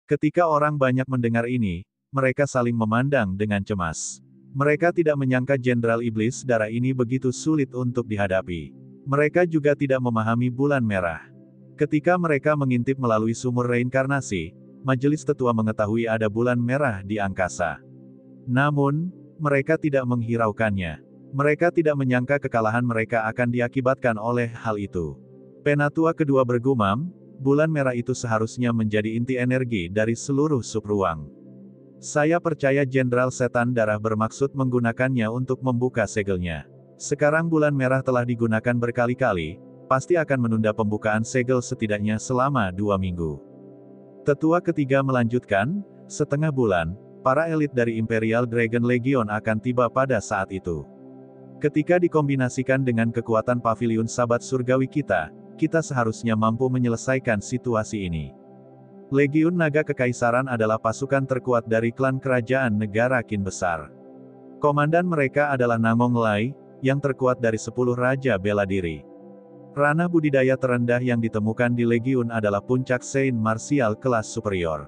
Ketika orang banyak mendengar ini, mereka saling memandang dengan cemas. Mereka tidak menyangka Jenderal Iblis Darah ini begitu sulit untuk dihadapi. Mereka juga tidak memahami bulan merah. Ketika mereka mengintip melalui sumur reinkarnasi, Majelis Tetua mengetahui ada bulan merah di angkasa. Namun, mereka tidak menghiraukannya. Mereka tidak menyangka kekalahan mereka akan diakibatkan oleh hal itu. Penatua kedua bergumam, bulan merah itu seharusnya menjadi inti energi dari seluruh subruang. Saya percaya Jenderal Setan Darah bermaksud menggunakannya untuk membuka segelnya. Sekarang bulan merah telah digunakan berkali-kali, pasti akan menunda pembukaan segel setidaknya selama 2 minggu. Tetua ketiga melanjutkan, setengah bulan, para elit dari Imperial Dragon Legion akan tiba pada saat itu. Ketika dikombinasikan dengan kekuatan paviliun Sabat Surgawi kita seharusnya mampu menyelesaikan situasi ini. Legiun Naga Kekaisaran adalah pasukan terkuat dari klan kerajaan negara Qin besar. Komandan mereka adalah Nangong Lai, yang terkuat dari 10 Raja Bela Diri. Ranah budidaya terendah yang ditemukan di Legiun adalah puncak Saint Martial kelas superior.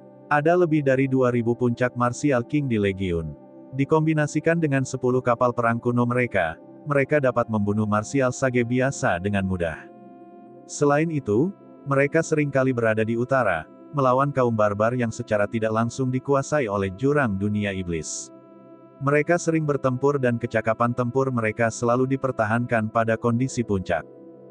Ada lebih dari 2000 puncak Martial King di Legiun. Dikombinasikan dengan 10 kapal perang kuno mereka dapat membunuh Martial Sage biasa dengan mudah. Selain itu, mereka seringkali berada di utara, melawan kaum barbar yang secara tidak langsung dikuasai oleh jurang dunia iblis. Mereka sering bertempur dan kecakapan tempur mereka selalu dipertahankan pada kondisi puncak.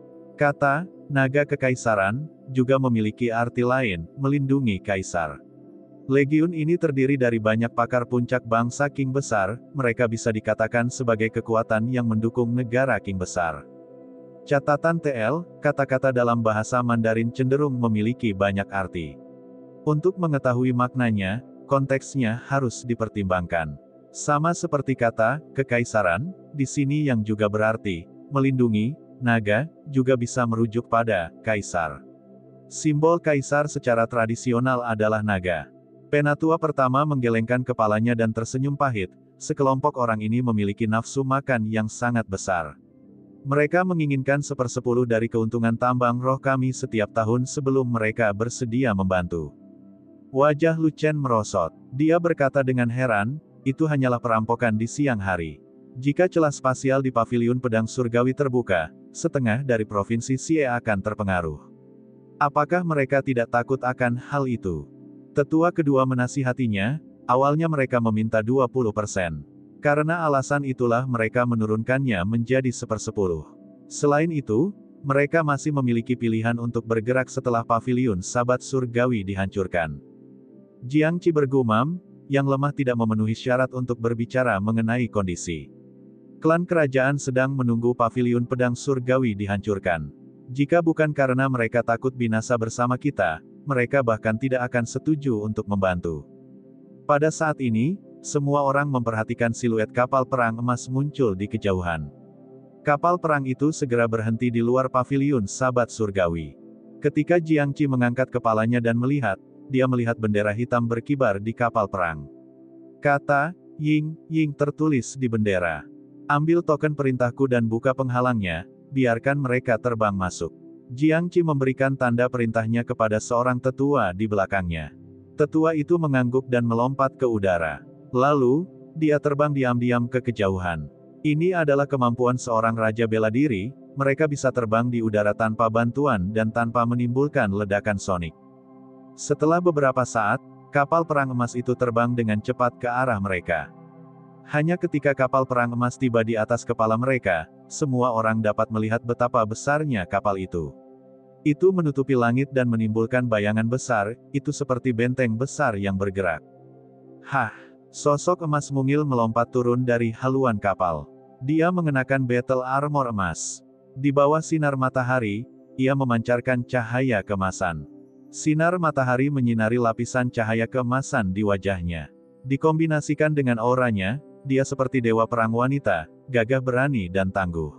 Kata, Naga Kekaisaran, juga memiliki arti lain, melindungi Kaisar. Legiun ini terdiri dari banyak pakar puncak bangsa Qing besar, mereka bisa dikatakan sebagai kekuatan yang mendukung negara Qing besar. Catatan TL, kata-kata dalam bahasa Mandarin cenderung memiliki banyak arti. Untuk mengetahui maknanya, konteksnya harus dipertimbangkan. Sama seperti kata, kekaisaran, di sini yang juga berarti, melindungi, naga, juga bisa merujuk pada, kaisar. Simbol kaisar secara tradisional adalah naga. Penatua pertama menggelengkan kepalanya dan tersenyum pahit, sekelompok orang ini memiliki nafsu makan yang sangat besar. Mereka menginginkan 1/10 dari keuntungan tambang roh kami setiap tahun sebelum mereka bersedia membantu. Wajah Lu Chen merosot. Dia berkata dengan heran, itu hanyalah perampokan di siang hari. Jika celah spasial di paviliun pedang surgawi terbuka, setengah dari provinsi Xie akan terpengaruh. Apakah mereka tidak takut akan hal itu? Tetua kedua menasihatinya, awalnya mereka meminta 20%. Karena alasan itulah mereka menurunkannya menjadi 1/10. Selain itu, mereka masih memiliki pilihan untuk bergerak setelah paviliun Sabat Surgawi dihancurkan. Jiang Qi bergumam, yang lemah tidak memenuhi syarat untuk berbicara mengenai kondisi. Klan kerajaan sedang menunggu paviliun pedang surgawi dihancurkan. Jika bukan karena mereka takut binasa bersama kita, mereka bahkan tidak akan setuju untuk membantu. Pada saat ini, semua orang memperhatikan siluet kapal perang emas muncul di kejauhan. Kapal perang itu segera berhenti di luar paviliun Sabat Surgawi. Ketika Jiang Qi mengangkat kepalanya dan melihat, dia melihat bendera hitam berkibar di kapal perang. Kata, Ying, Ying tertulis di bendera. Ambil token perintahku dan buka penghalangnya, biarkan mereka terbang masuk. Jiang Qi memberikan tanda perintahnya kepada seorang tetua di belakangnya. Tetua itu mengangguk dan melompat ke udara. Lalu, dia terbang diam-diam ke kejauhan. Ini adalah kemampuan seorang raja bela diri, mereka bisa terbang di udara tanpa bantuan dan tanpa menimbulkan ledakan sonik. Setelah beberapa saat, kapal perang emas itu terbang dengan cepat ke arah mereka. Hanya ketika kapal perang emas tiba di atas kepala mereka, semua orang dapat melihat betapa besarnya kapal itu. Itu menutupi langit dan menimbulkan bayangan besar, itu seperti benteng besar yang bergerak. Hah! Sosok emas mungil melompat turun dari haluan kapal. Dia mengenakan battle armor emas. Di bawah sinar matahari, ia memancarkan cahaya keemasan. Sinar matahari menyinari lapisan cahaya keemasan di wajahnya. Dikombinasikan dengan auranya, dia seperti dewa perang wanita, gagah berani dan tangguh.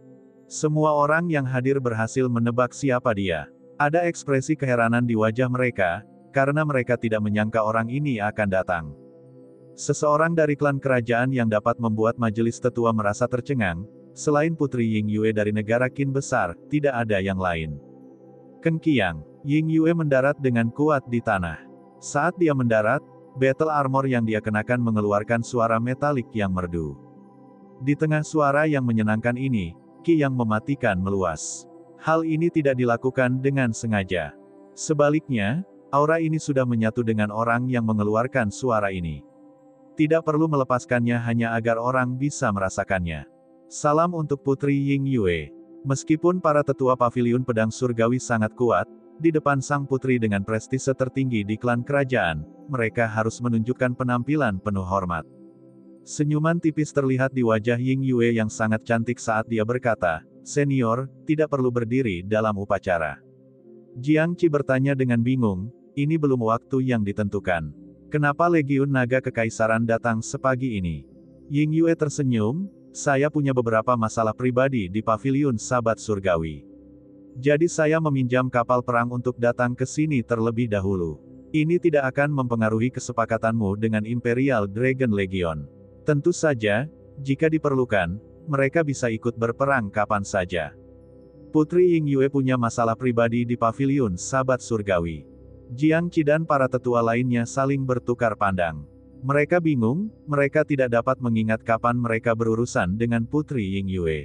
Semua orang yang hadir berhasil menebak siapa dia. Ada ekspresi keheranan di wajah mereka, karena mereka tidak menyangka orang ini akan datang. Seseorang dari klan kerajaan yang dapat membuat majelis tetua merasa tercengang, selain Putri Ying Yue dari negara Qin besar, tidak ada yang lain. Kengkiang, Ying Yue mendarat dengan kuat di tanah. Saat dia mendarat, battle armor yang dia kenakan mengeluarkan suara metalik yang merdu. Di tengah suara yang menyenangkan ini, ki yang mematikan meluas. Hal ini tidak dilakukan dengan sengaja. Sebaliknya, aura ini sudah menyatu dengan orang yang mengeluarkan suara ini. Tidak perlu melepaskannya hanya agar orang bisa merasakannya. Salam untuk Putri Ying Yue. Meskipun para tetua paviliun pedang surgawi sangat kuat, di depan sang putri dengan prestise tertinggi di klan kerajaan, mereka harus menunjukkan penampilan penuh hormat. Senyuman tipis terlihat di wajah Ying Yue yang sangat cantik saat dia berkata, "Senior, tidak perlu berdiri dalam upacara." Jiang Qi bertanya dengan bingung, ini belum waktu yang ditentukan. Kenapa Legiun Naga Kekaisaran datang sepagi ini? Ying Yue tersenyum, saya punya beberapa masalah pribadi di paviliun Sabat Surgawi. Jadi saya meminjam kapal perang untuk datang ke sini terlebih dahulu. Ini tidak akan mempengaruhi kesepakatanmu dengan Imperial Dragon Legion. Tentu saja, jika diperlukan, mereka bisa ikut berperang kapan saja. Putri Ying Yue punya masalah pribadi di paviliun Sabat Surgawi. Jiang Qi dan para tetua lainnya saling bertukar pandang. Mereka bingung, mereka tidak dapat mengingat kapan mereka berurusan dengan Putri Ying Yue.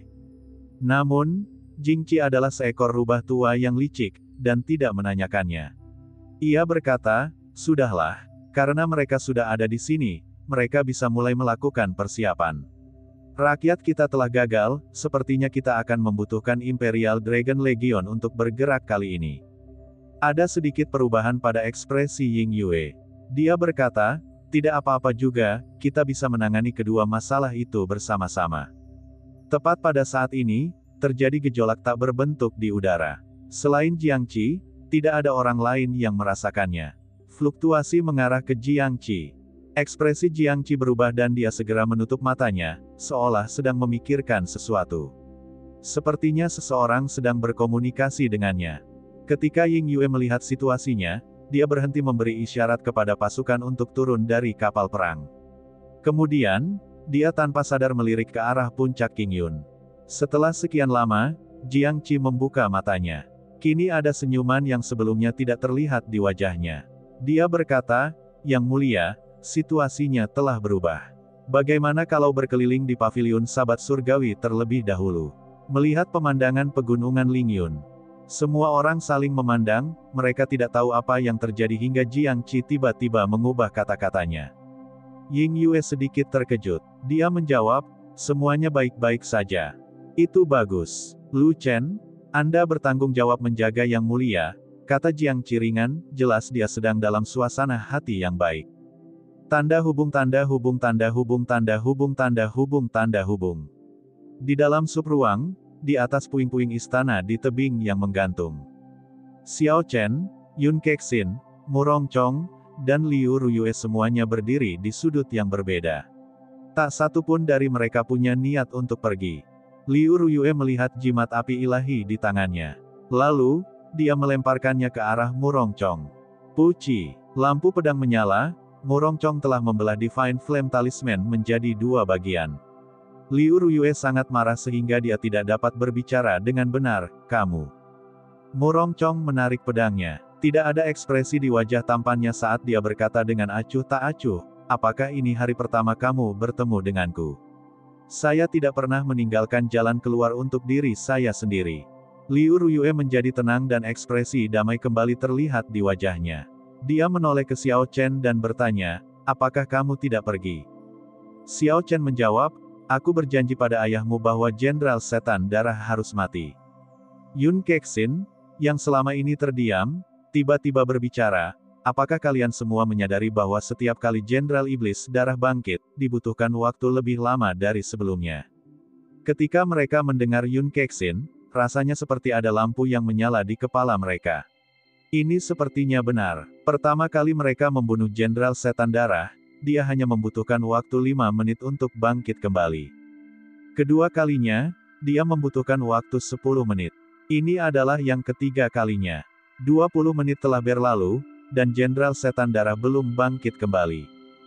Namun, Jing Qi adalah seekor rubah tua yang licik, dan tidak menanyakannya. Ia berkata, sudahlah, karena mereka sudah ada di sini, mereka bisa mulai melakukan persiapan. Rakyat kita telah gagal, sepertinya kita akan membutuhkan Imperial Dragon Legion untuk bergerak kali ini. Ada sedikit perubahan pada ekspresi Ying Yue. Dia berkata, tidak apa-apa juga, kita bisa menangani kedua masalah itu bersama-sama. Tepat pada saat ini, terjadi gejolak tak berbentuk di udara. Selain Jiang Qi, tidak ada orang lain yang merasakannya. Fluktuasi mengarah ke Jiang Qi. Ekspresi Jiang Qi berubah dan dia segera menutup matanya, seolah sedang memikirkan sesuatu. Sepertinya seseorang sedang berkomunikasi dengannya. Ketika Ying Yue melihat situasinya, dia berhenti memberi isyarat kepada pasukan untuk turun dari kapal perang. Kemudian, dia tanpa sadar melirik ke arah puncak Qingyun. Setelah sekian lama, Jiang Qi membuka matanya. Kini ada senyuman yang sebelumnya tidak terlihat di wajahnya. Dia berkata, Yang Mulia, situasinya telah berubah. Bagaimana kalau berkeliling di paviliun Sabat Surgawi terlebih dahulu? Melihat pemandangan pegunungan Lingyun. Semua orang saling memandang, mereka tidak tahu apa yang terjadi hingga Jiang Qi tiba-tiba mengubah kata-katanya. Ying Yue sedikit terkejut. Dia menjawab, semuanya baik-baik saja. Itu bagus. Lu Chen, Anda bertanggung jawab menjaga Yang Mulia, kata Jiang Qi ringan, jelas dia sedang dalam suasana hati yang baik. Tanda hubung tanda hubung tanda hubung tanda hubung tanda hubung tanda hubung. Di dalam subruang, di atas puing-puing istana di tebing yang menggantung. Xiao Chen, Yun Kexin, Murong Chong, dan Liu Ruyue semuanya berdiri di sudut yang berbeda. Tak satu pun dari mereka punya niat untuk pergi. Liu Ruyue melihat jimat api ilahi di tangannya. Lalu, dia melemparkannya ke arah Murong Chong. Puci, lampu pedang menyala, Murong Chong telah membelah Divine Flame Talisman menjadi dua bagian. Liu Ruyue sangat marah sehingga dia tidak dapat berbicara dengan benar, kamu. Murong Chong menarik pedangnya. Tidak ada ekspresi di wajah tampannya saat dia berkata dengan acuh tak acuh, apakah ini hari pertama kamu bertemu denganku? Saya tidak pernah meninggalkan jalan keluar untuk diri saya sendiri. Liu Ruyue menjadi tenang dan ekspresi damai kembali terlihat di wajahnya. Dia menoleh ke Xiao Chen dan bertanya, apakah kamu tidak pergi? Xiao Chen menjawab, aku berjanji pada ayahmu bahwa Jenderal Setan Darah harus mati. Yun Kexin, yang selama ini terdiam, tiba-tiba berbicara, apakah kalian semua menyadari bahwa setiap kali Jenderal Iblis Darah bangkit, dibutuhkan waktu lebih lama dari sebelumnya? Ketika mereka mendengar Yun Kexin, rasanya seperti ada lampu yang menyala di kepala mereka. Ini sepertinya benar. Pertama kali mereka membunuh Jenderal Setan Darah, dia hanya membutuhkan waktu 5 menit untuk bangkit kembali. Kedua kalinya, dia membutuhkan waktu 10 menit. Ini adalah yang ketiga kalinya. 20 menit telah berlalu, dan Jenderal Setan Darah belum bangkit kembali.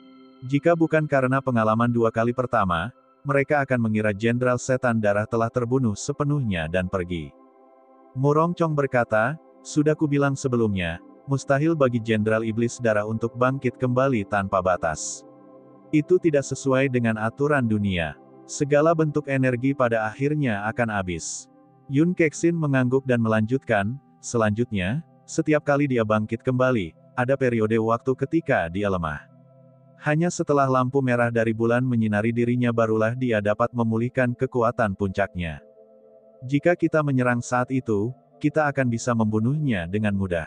Jika bukan karena pengalaman 2 kali pertama, mereka akan mengira Jenderal Setan Darah telah terbunuh sepenuhnya dan pergi. Murong Chong berkata, sudah kubilang sebelumnya, mustahil bagi Jenderal Iblis Darah untuk bangkit kembali tanpa batas. Itu tidak sesuai dengan aturan dunia. Segala bentuk energi pada akhirnya akan habis. Yun Kexin mengangguk dan melanjutkan, selanjutnya, setiap kali dia bangkit kembali, ada periode waktu ketika dia lemah. Hanya setelah lampu merah dari bulan menyinari dirinya barulah dia dapat memulihkan kekuatan puncaknya. Jika kita menyerang saat itu, kita akan bisa membunuhnya dengan mudah.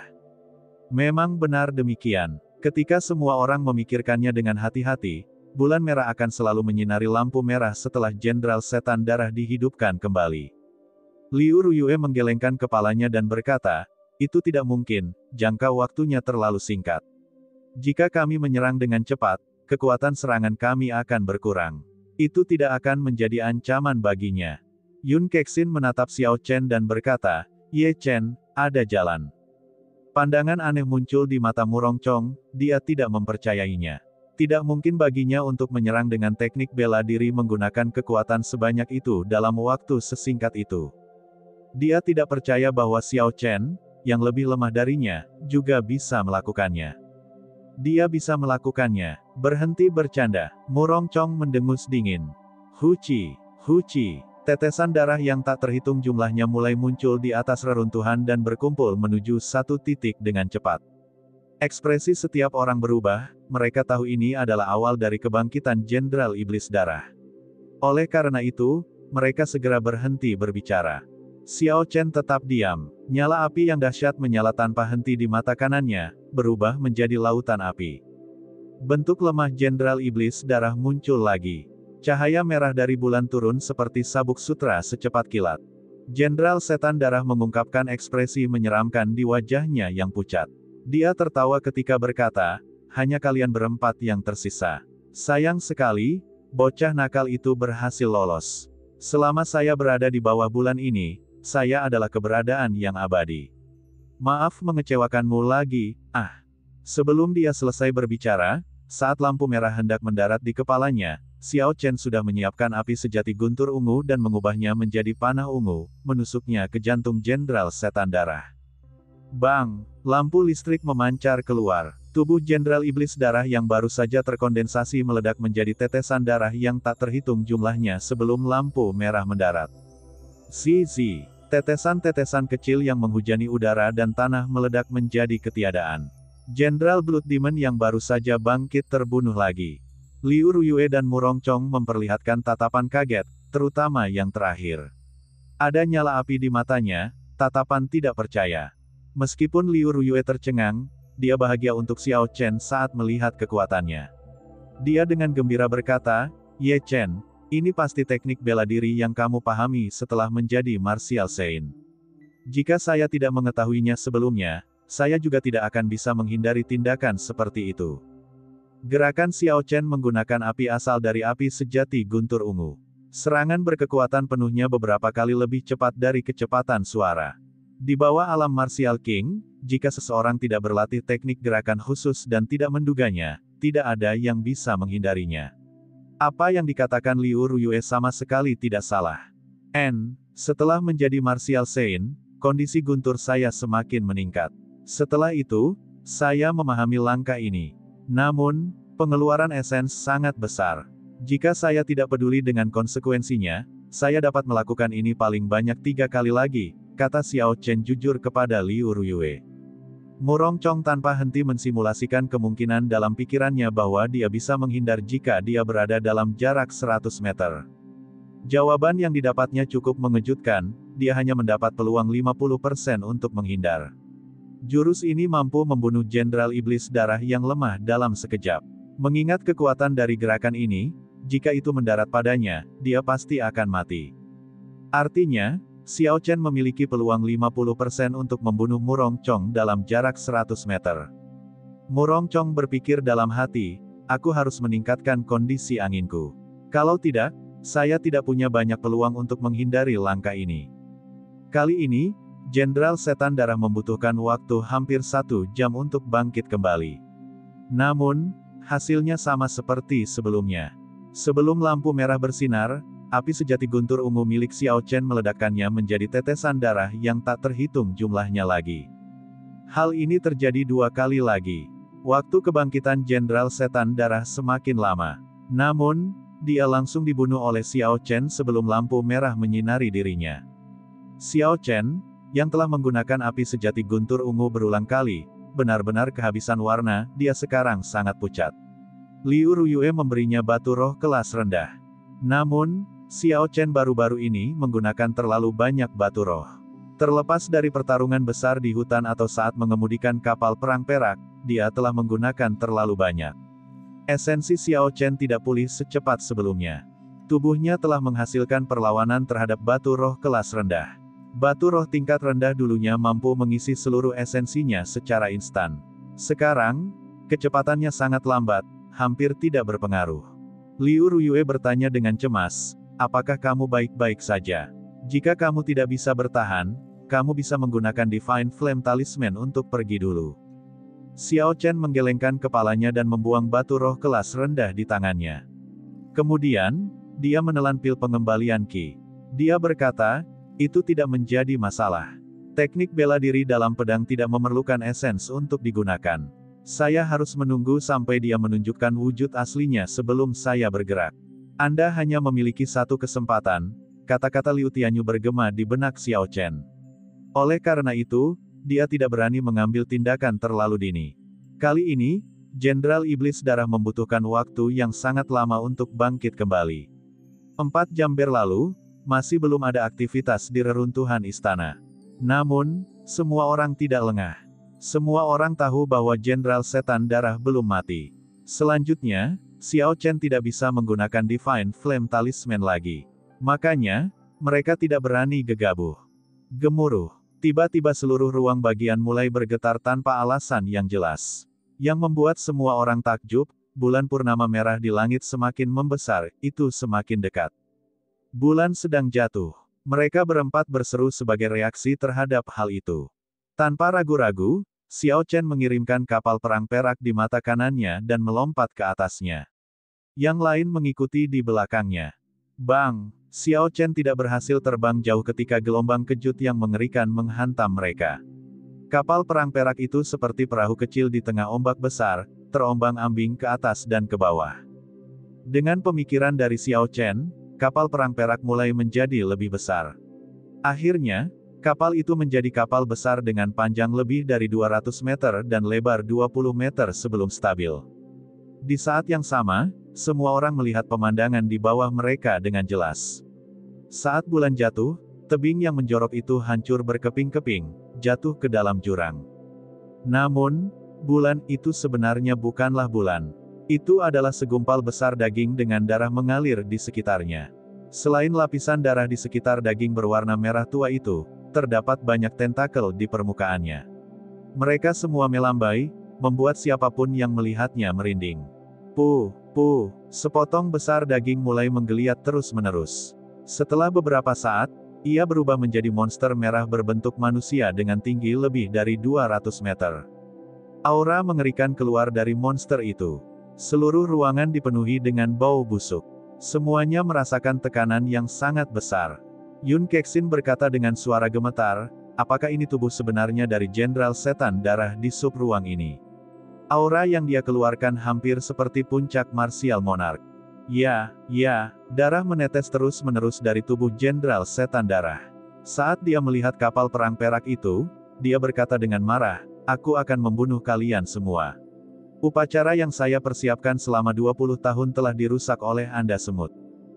Memang benar demikian. Ketika semua orang memikirkannya dengan hati-hati, bulan merah akan selalu menyinari lampu merah setelah Jenderal Setan Darah dihidupkan kembali. Liu Ruyue menggelengkan kepalanya dan berkata, itu tidak mungkin, jangka waktunya terlalu singkat. Jika kami menyerang dengan cepat, kekuatan serangan kami akan berkurang. Itu tidak akan menjadi ancaman baginya. Yun Kexin menatap Xiao Chen dan berkata, Ye Chen, ada jalan. Pandangan aneh muncul di mata Murong Chong, dia tidak mempercayainya. Tidak mungkin baginya untuk menyerang dengan teknik bela diri menggunakan kekuatan sebanyak itu dalam waktu sesingkat itu. Dia tidak percaya bahwa Xiao Chen, yang lebih lemah darinya, juga bisa melakukannya. Dia bisa melakukannya. Berhenti bercanda. Murong Chong mendengus dingin. Huci, huci. Tetesan darah yang tak terhitung jumlahnya mulai muncul di atas reruntuhan dan berkumpul menuju satu titik dengan cepat. Ekspresi setiap orang berubah, mereka tahu ini adalah awal dari kebangkitan Jenderal Iblis Darah. Oleh karena itu, mereka segera berhenti berbicara. Xiao Chen tetap diam. Nyala api yang dahsyat menyala tanpa henti di mata kanannya, berubah menjadi lautan api. Bentuk lemah Jenderal Iblis Darah muncul lagi. Cahaya merah dari bulan turun seperti sabuk sutra secepat kilat. Jenderal Setan Darah mengungkapkan ekspresi menyeramkan di wajahnya yang pucat. Dia tertawa ketika berkata, hanya kalian berempat yang tersisa. Sayang sekali, bocah nakal itu berhasil lolos. Selama saya berada di bawah bulan ini, saya adalah keberadaan yang abadi. Maaf mengecewakanmu lagi, Sebelum dia selesai berbicara, saat lampu merah hendak mendarat di kepalanya, Xiao Chen sudah menyiapkan api sejati guntur ungu dan mengubahnya menjadi panah ungu, menusuknya ke jantung Jenderal Setan Darah. Bang! Lampu listrik memancar keluar. Tubuh Jenderal Iblis Darah yang baru saja terkondensasi meledak menjadi tetesan darah yang tak terhitung jumlahnya sebelum lampu merah mendarat. Zizi! Tetesan-tetesan kecil yang menghujani udara dan tanah meledak menjadi ketiadaan. Jenderal Blood Demon yang baru saja bangkit terbunuh lagi. Liu Ruyue dan Murong Chong memperlihatkan tatapan kaget, terutama yang terakhir. Ada nyala api di matanya, tatapan tidak percaya. Meskipun Liu Ruyue tercengang, dia bahagia untuk Xiao Chen saat melihat kekuatannya. Dia dengan gembira berkata, Ye Chen, ini pasti teknik bela diri yang kamu pahami setelah menjadi Martial Saint. Jika saya tidak mengetahuinya sebelumnya, saya juga tidak akan bisa menghindari tindakan seperti itu. Gerakan Xiao Chen menggunakan api asal dari api sejati guntur ungu. Serangan berkekuatan penuhnya beberapa kali lebih cepat dari kecepatan suara. Di bawah alam Martial King, jika seseorang tidak berlatih teknik gerakan khusus dan tidak menduganya, tidak ada yang bisa menghindarinya. Apa yang dikatakan Liu Ruyue sama sekali tidak salah. Setelah menjadi Martial Saint, kondisi guntur saya semakin meningkat. Setelah itu, saya memahami langkah ini. Namun, pengeluaran esens sangat besar. Jika saya tidak peduli dengan konsekuensinya, saya dapat melakukan ini paling banyak 3 kali lagi, kata Xiao Chen jujur kepada Liu Ruyue. Murong Chong tanpa henti mensimulasikan kemungkinan dalam pikirannya bahwa dia bisa menghindar jika dia berada dalam jarak 100 meter. Jawaban yang didapatnya cukup mengejutkan, dia hanya mendapat peluang 50% untuk menghindar. Jurus ini mampu membunuh Jenderal Iblis Darah yang lemah dalam sekejap. Mengingat kekuatan dari gerakan ini, jika itu mendarat padanya, dia pasti akan mati. Artinya, Xiao Chen memiliki peluang 50% untuk membunuh Murong Chong dalam jarak 100 meter. Murong Chong berpikir dalam hati, aku harus meningkatkan kondisi anginku. Kalau tidak, saya tidak punya banyak peluang untuk menghindari langkah ini. Kali ini, Jenderal Setan Darah membutuhkan waktu hampir 1 jam untuk bangkit kembali. Namun, hasilnya sama seperti sebelumnya. Sebelum lampu merah bersinar, api sejati guntur ungu milik Xiao Chen meledakkannya menjadi tetesan darah yang tak terhitung jumlahnya lagi. Hal ini terjadi 2 kali lagi. Waktu kebangkitan Jenderal Setan Darah semakin lama. Namun, dia langsung dibunuh oleh Xiao Chen sebelum lampu merah menyinari dirinya. Xiao Chen, yang telah menggunakan api sejati guntur ungu berulang kali, benar-benar kehabisan warna, dia sekarang sangat pucat. Liu Ruyue memberinya batu roh kelas rendah. Namun, Xiao Chen baru-baru ini menggunakan terlalu banyak batu roh. Terlepas dari pertarungan besar di hutan atau saat mengemudikan kapal perang perak, dia telah menggunakan terlalu banyak. Esensi Xiao Chen tidak pulih secepat sebelumnya. Tubuhnya telah menghasilkan perlawanan terhadap batu roh kelas rendah. Batu roh tingkat rendah dulunya mampu mengisi seluruh esensinya secara instan. Sekarang, kecepatannya sangat lambat, hampir tidak berpengaruh. Liu Ruyue bertanya dengan cemas, apakah kamu baik-baik saja? Jika kamu tidak bisa bertahan, kamu bisa menggunakan Divine Flame Talisman untuk pergi dulu. Xiao Chen menggelengkan kepalanya dan membuang batu roh kelas rendah di tangannya. Kemudian, dia menelan pil pengembalian Qi. Dia berkata, itu tidak menjadi masalah. Teknik bela diri dalam pedang tidak memerlukan esens untuk digunakan. Saya harus menunggu sampai dia menunjukkan wujud aslinya sebelum saya bergerak. Anda hanya memiliki satu kesempatan, kata-kata Liu Tianyu bergema di benak Xiao Chen. Oleh karena itu, dia tidak berani mengambil tindakan terlalu dini. Kali ini, Jenderal Iblis Darah membutuhkan waktu yang sangat lama untuk bangkit kembali. 4 jam berlalu, masih belum ada aktivitas di reruntuhan istana. Namun, semua orang tidak lengah. Semua orang tahu bahwa Jenderal Setan Darah belum mati. Selanjutnya, Xiao Chen tidak bisa menggunakan Divine Flame Talisman lagi. Makanya, mereka tidak berani gegabah. Gemuruh. Tiba-tiba seluruh ruang bagian mulai bergetar tanpa alasan yang jelas. Yang membuat semua orang takjub, bulan purnama merah di langit semakin membesar, itu semakin dekat. Bulan sedang jatuh. Mereka berempat berseru sebagai reaksi terhadap hal itu. Tanpa ragu-ragu, Xiao Chen mengirimkan kapal perang perak di mata kanannya dan melompat ke atasnya. Yang lain mengikuti di belakangnya. Bang! Xiao Chen tidak berhasil terbang jauh ketika gelombang kejut yang mengerikan menghantam mereka. Kapal perang perak itu seperti perahu kecil di tengah ombak besar, terombang-ambing ke atas dan ke bawah. Dengan pemikiran dari Xiao Chen, kapal perang perak mulai menjadi lebih besar. Akhirnya, kapal itu menjadi kapal besar dengan panjang lebih dari 200 meter dan lebar 20 meter sebelum stabil. Di saat yang sama, semua orang melihat pemandangan di bawah mereka dengan jelas. Saat bulan jatuh, tebing yang menjorok itu hancur berkeping-keping, jatuh ke dalam jurang. Namun, bulan itu sebenarnya bukanlah bulan. Itu adalah segumpal besar daging dengan darah mengalir di sekitarnya. Selain lapisan darah di sekitar daging berwarna merah tua itu, terdapat banyak tentakel di permukaannya. Mereka semua melambai, membuat siapapun yang melihatnya merinding. Sepotong besar daging mulai menggeliat terus-menerus. Setelah beberapa saat, ia berubah menjadi monster merah berbentuk manusia dengan tinggi lebih dari 200 meter. Aura mengerikan keluar dari monster itu. Seluruh ruangan dipenuhi dengan bau busuk. Semuanya merasakan tekanan yang sangat besar. Yun Kexin berkata dengan suara gemetar, apakah ini tubuh sebenarnya dari Jenderal Setan Darah di sub ruang ini? Aura yang dia keluarkan hampir seperti puncak martial monarch. Ya, darah menetes terus-menerus dari tubuh Jenderal Setan Darah. Saat dia melihat kapal perang perak itu, dia berkata dengan marah, aku akan membunuh kalian semua. Upacara yang saya persiapkan selama 20 tahun telah dirusak oleh Anda semut.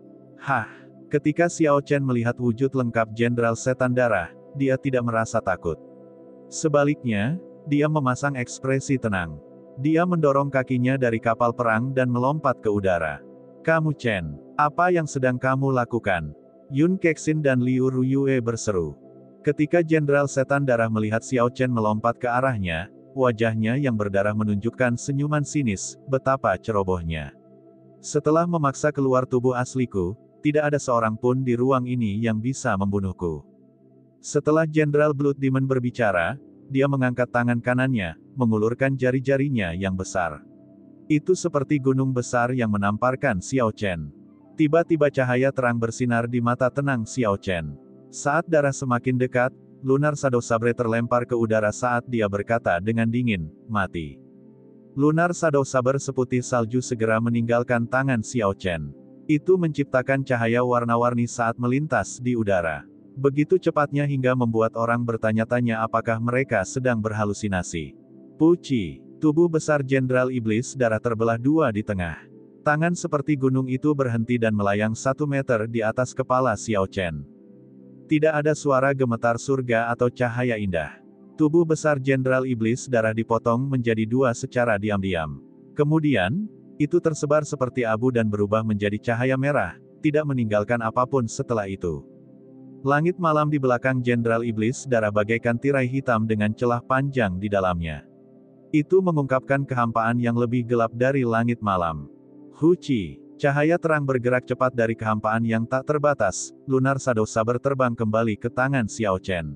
Ketika Xiao Chen melihat wujud lengkap Jenderal Setan Darah, dia tidak merasa takut. Sebaliknya, dia memasang ekspresi tenang. Dia mendorong kakinya dari kapal perang dan melompat ke udara. Kamu Chen, apa yang sedang kamu lakukan? Yun Kexin dan Liu Ruyue berseru. Ketika Jenderal Setan Darah melihat Xiao Chen melompat ke arahnya, wajahnya yang berdarah menunjukkan senyuman sinis, betapa cerobohnya. Setelah memaksa keluar tubuh asliku, tidak ada seorang pun di ruang ini yang bisa membunuhku. Setelah Jenderal Blood Demon berbicara, dia mengangkat tangan kanannya, mengulurkan jari-jarinya yang besar. Itu seperti gunung besar yang menamparkan Xiao Chen. Tiba-tiba cahaya terang bersinar di mata tenang Xiao Chen. Saat darah semakin dekat, Lunar Shadow Sabre terlempar ke udara saat dia berkata dengan dingin, "Mati." Lunar Shadow Sabre seputih salju segera meninggalkan tangan Xiao Chen. Itu menciptakan cahaya warna-warni saat melintas di udara. Begitu cepatnya hingga membuat orang bertanya-tanya apakah mereka sedang berhalusinasi. Puci, tubuh besar Jenderal Iblis Darah terbelah dua di tengah. Tangan seperti gunung itu berhenti dan melayang 1 meter di atas kepala Xiao Chen. Tidak ada suara gemetar surga atau cahaya indah. Tubuh besar Jenderal Iblis Darah dipotong menjadi dua secara diam-diam. Kemudian, itu tersebar seperti abu dan berubah menjadi cahaya merah, tidak meninggalkan apapun setelah itu. Langit malam di belakang Jenderal Iblis Darah bagaikan tirai hitam dengan celah panjang di dalamnya. Itu mengungkapkan kehampaan yang lebih gelap dari langit malam. Huci. Cahaya terang bergerak cepat dari kehampaan yang tak terbatas, Lunar Shadow Sabre terbang kembali ke tangan Xiao Chen.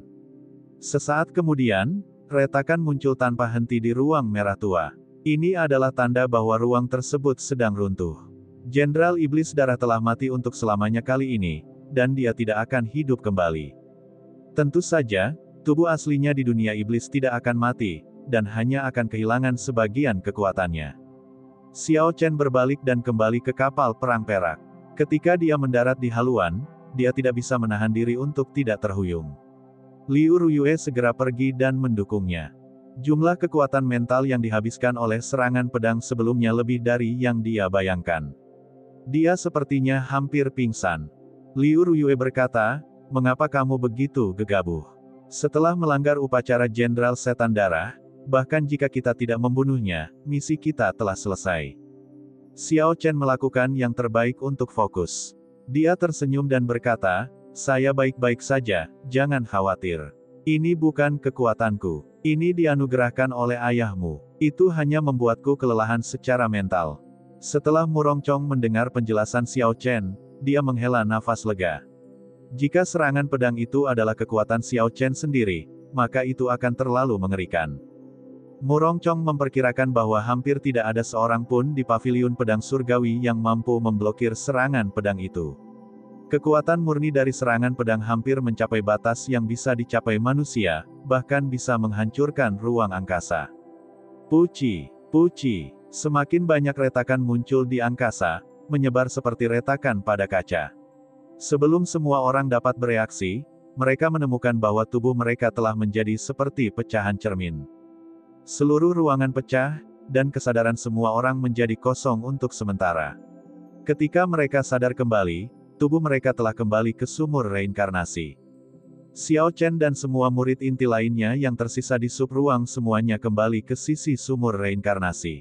Sesaat kemudian, retakan muncul tanpa henti di ruang merah tua. Ini adalah tanda bahwa ruang tersebut sedang runtuh. Jenderal Iblis Darah telah mati untuk selamanya kali ini, dan dia tidak akan hidup kembali. Tentu saja, tubuh aslinya di dunia iblis tidak akan mati, dan hanya akan kehilangan sebagian kekuatannya. Xiao Chen berbalik dan kembali ke kapal perang perak. Ketika dia mendarat di haluan, dia tidak bisa menahan diri untuk tidak terhuyung. Liu Ruyue segera pergi dan mendukungnya. Jumlah kekuatan mental yang dihabiskan oleh serangan pedang sebelumnya lebih dari yang dia bayangkan. Dia sepertinya hampir pingsan. Liu Ruyue berkata, "Mengapa kamu begitu gegabah? Setelah melanggar upacara Jenderal Setan Darah, bahkan jika kita tidak membunuhnya, misi kita telah selesai." Xiao Chen melakukan yang terbaik untuk fokus. Dia tersenyum dan berkata, "Saya baik-baik saja, jangan khawatir. Ini bukan kekuatanku. Ini dianugerahkan oleh ayahmu. Itu hanya membuatku kelelahan secara mental." Setelah Murong Chong mendengar penjelasan Xiao Chen, dia menghela nafas lega. Jika serangan pedang itu adalah kekuatan Xiao Chen sendiri, maka itu akan terlalu mengerikan. Murong Chong memperkirakan bahwa hampir tidak ada seorang pun di paviliun pedang surgawi yang mampu memblokir serangan pedang itu. Kekuatan murni dari serangan pedang hampir mencapai batas yang bisa dicapai manusia, bahkan bisa menghancurkan ruang angkasa. Puci, puci, semakin banyak retakan muncul di angkasa, menyebar seperti retakan pada kaca. Sebelum semua orang dapat bereaksi, mereka menemukan bahwa tubuh mereka telah menjadi seperti pecahan cermin. Seluruh ruangan pecah, dan kesadaran semua orang menjadi kosong untuk sementara. Ketika mereka sadar kembali, tubuh mereka telah kembali ke sumur reinkarnasi. Xiao Chen dan semua murid inti lainnya yang tersisa di subruang semuanya kembali ke sisi sumur reinkarnasi.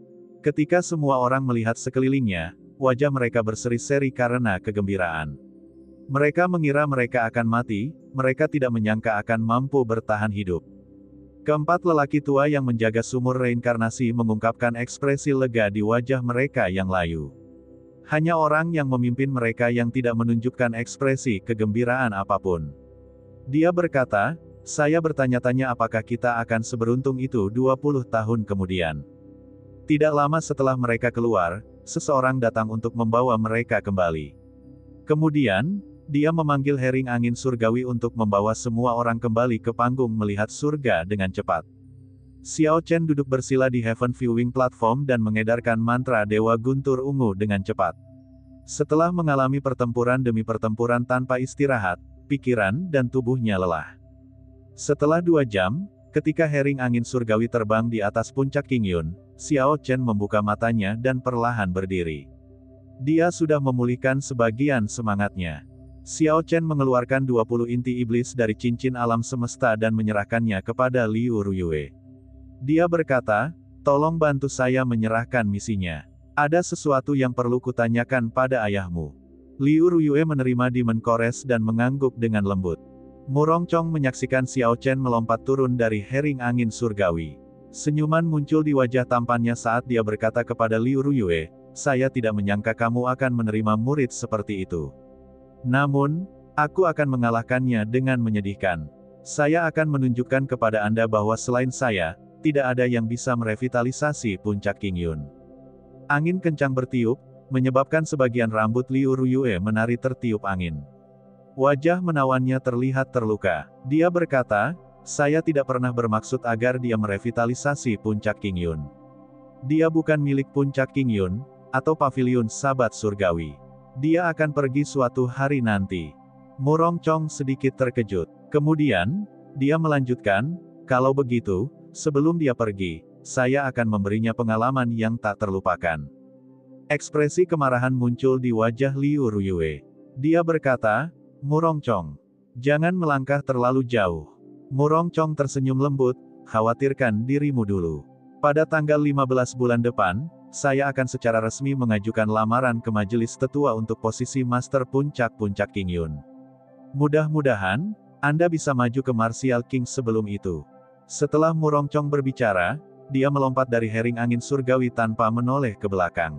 Ketika semua orang melihat sekelilingnya, wajah mereka berseri-seri karena kegembiraan. Mereka mengira mereka akan mati, mereka tidak menyangka akan mampu bertahan hidup. Keempat lelaki tua yang menjaga sumur reinkarnasi mengungkapkan ekspresi lega di wajah mereka yang layu. Hanya orang yang memimpin mereka yang tidak menunjukkan ekspresi kegembiraan apapun. Dia berkata, "Saya bertanya-tanya apakah kita akan seberuntung itu 20 tahun kemudian." Tidak lama setelah mereka keluar, seseorang datang untuk membawa mereka kembali. Kemudian, dia memanggil Hering Angin Surgawi untuk membawa semua orang kembali ke panggung melihat surga dengan cepat. Xiao Chen duduk bersila di Heaven Viewing Platform dan mengedarkan mantra Dewa Guntur Ungu dengan cepat. Setelah mengalami pertempuran demi pertempuran tanpa istirahat, pikiran dan tubuhnya lelah. Setelah 2 jam, ketika Hering Angin Surgawi terbang di atas puncak Qingyun, Xiao Chen membuka matanya dan perlahan berdiri. Dia sudah memulihkan sebagian semangatnya. Xiao Chen mengeluarkan 20 inti iblis dari cincin alam semesta dan menyerahkannya kepada Liu Ruyue. Dia berkata, "Tolong bantu saya menyerahkan misinya. Ada sesuatu yang perlu kutanyakan pada ayahmu." Liu Ruyue menerima Demon Kores dan mengangguk dengan lembut. Murong Chong menyaksikan Xiao Chen melompat turun dari Hering Angin Surgawi. Senyuman muncul di wajah tampannya saat dia berkata kepada Liu Ruyue, "Saya tidak menyangka kamu akan menerima murid seperti itu. Namun, aku akan mengalahkannya dengan menyedihkan. Saya akan menunjukkan kepada Anda bahwa selain saya, tidak ada yang bisa merevitalisasi puncak Qingyun." Angin kencang bertiup, menyebabkan sebagian rambut Liu Ruyue menari tertiup angin. Wajah menawannya terlihat terluka. Dia berkata, saya tidak pernah bermaksud agar dia merevitalisasi Puncak Qingyun. Dia bukan milik Puncak Qingyun, atau Paviliun Sabat Surgawi. Dia akan pergi suatu hari nanti. Murongcong sedikit terkejut. Kemudian, dia melanjutkan, kalau begitu, sebelum dia pergi, saya akan memberinya pengalaman yang tak terlupakan. Ekspresi kemarahan muncul di wajah Liu Ruyue. Dia berkata, Murongcong, jangan melangkah terlalu jauh. Murongcong tersenyum lembut, khawatirkan dirimu dulu. Pada tanggal 15 bulan depan, saya akan secara resmi mengajukan lamaran ke Majelis Tetua untuk posisi Master Puncak-Puncak Qingyun. Mudah-mudahan, Anda bisa maju ke Martial King sebelum itu. Setelah Murongcong berbicara, dia melompat dari hering angin surgawi tanpa menoleh ke belakang.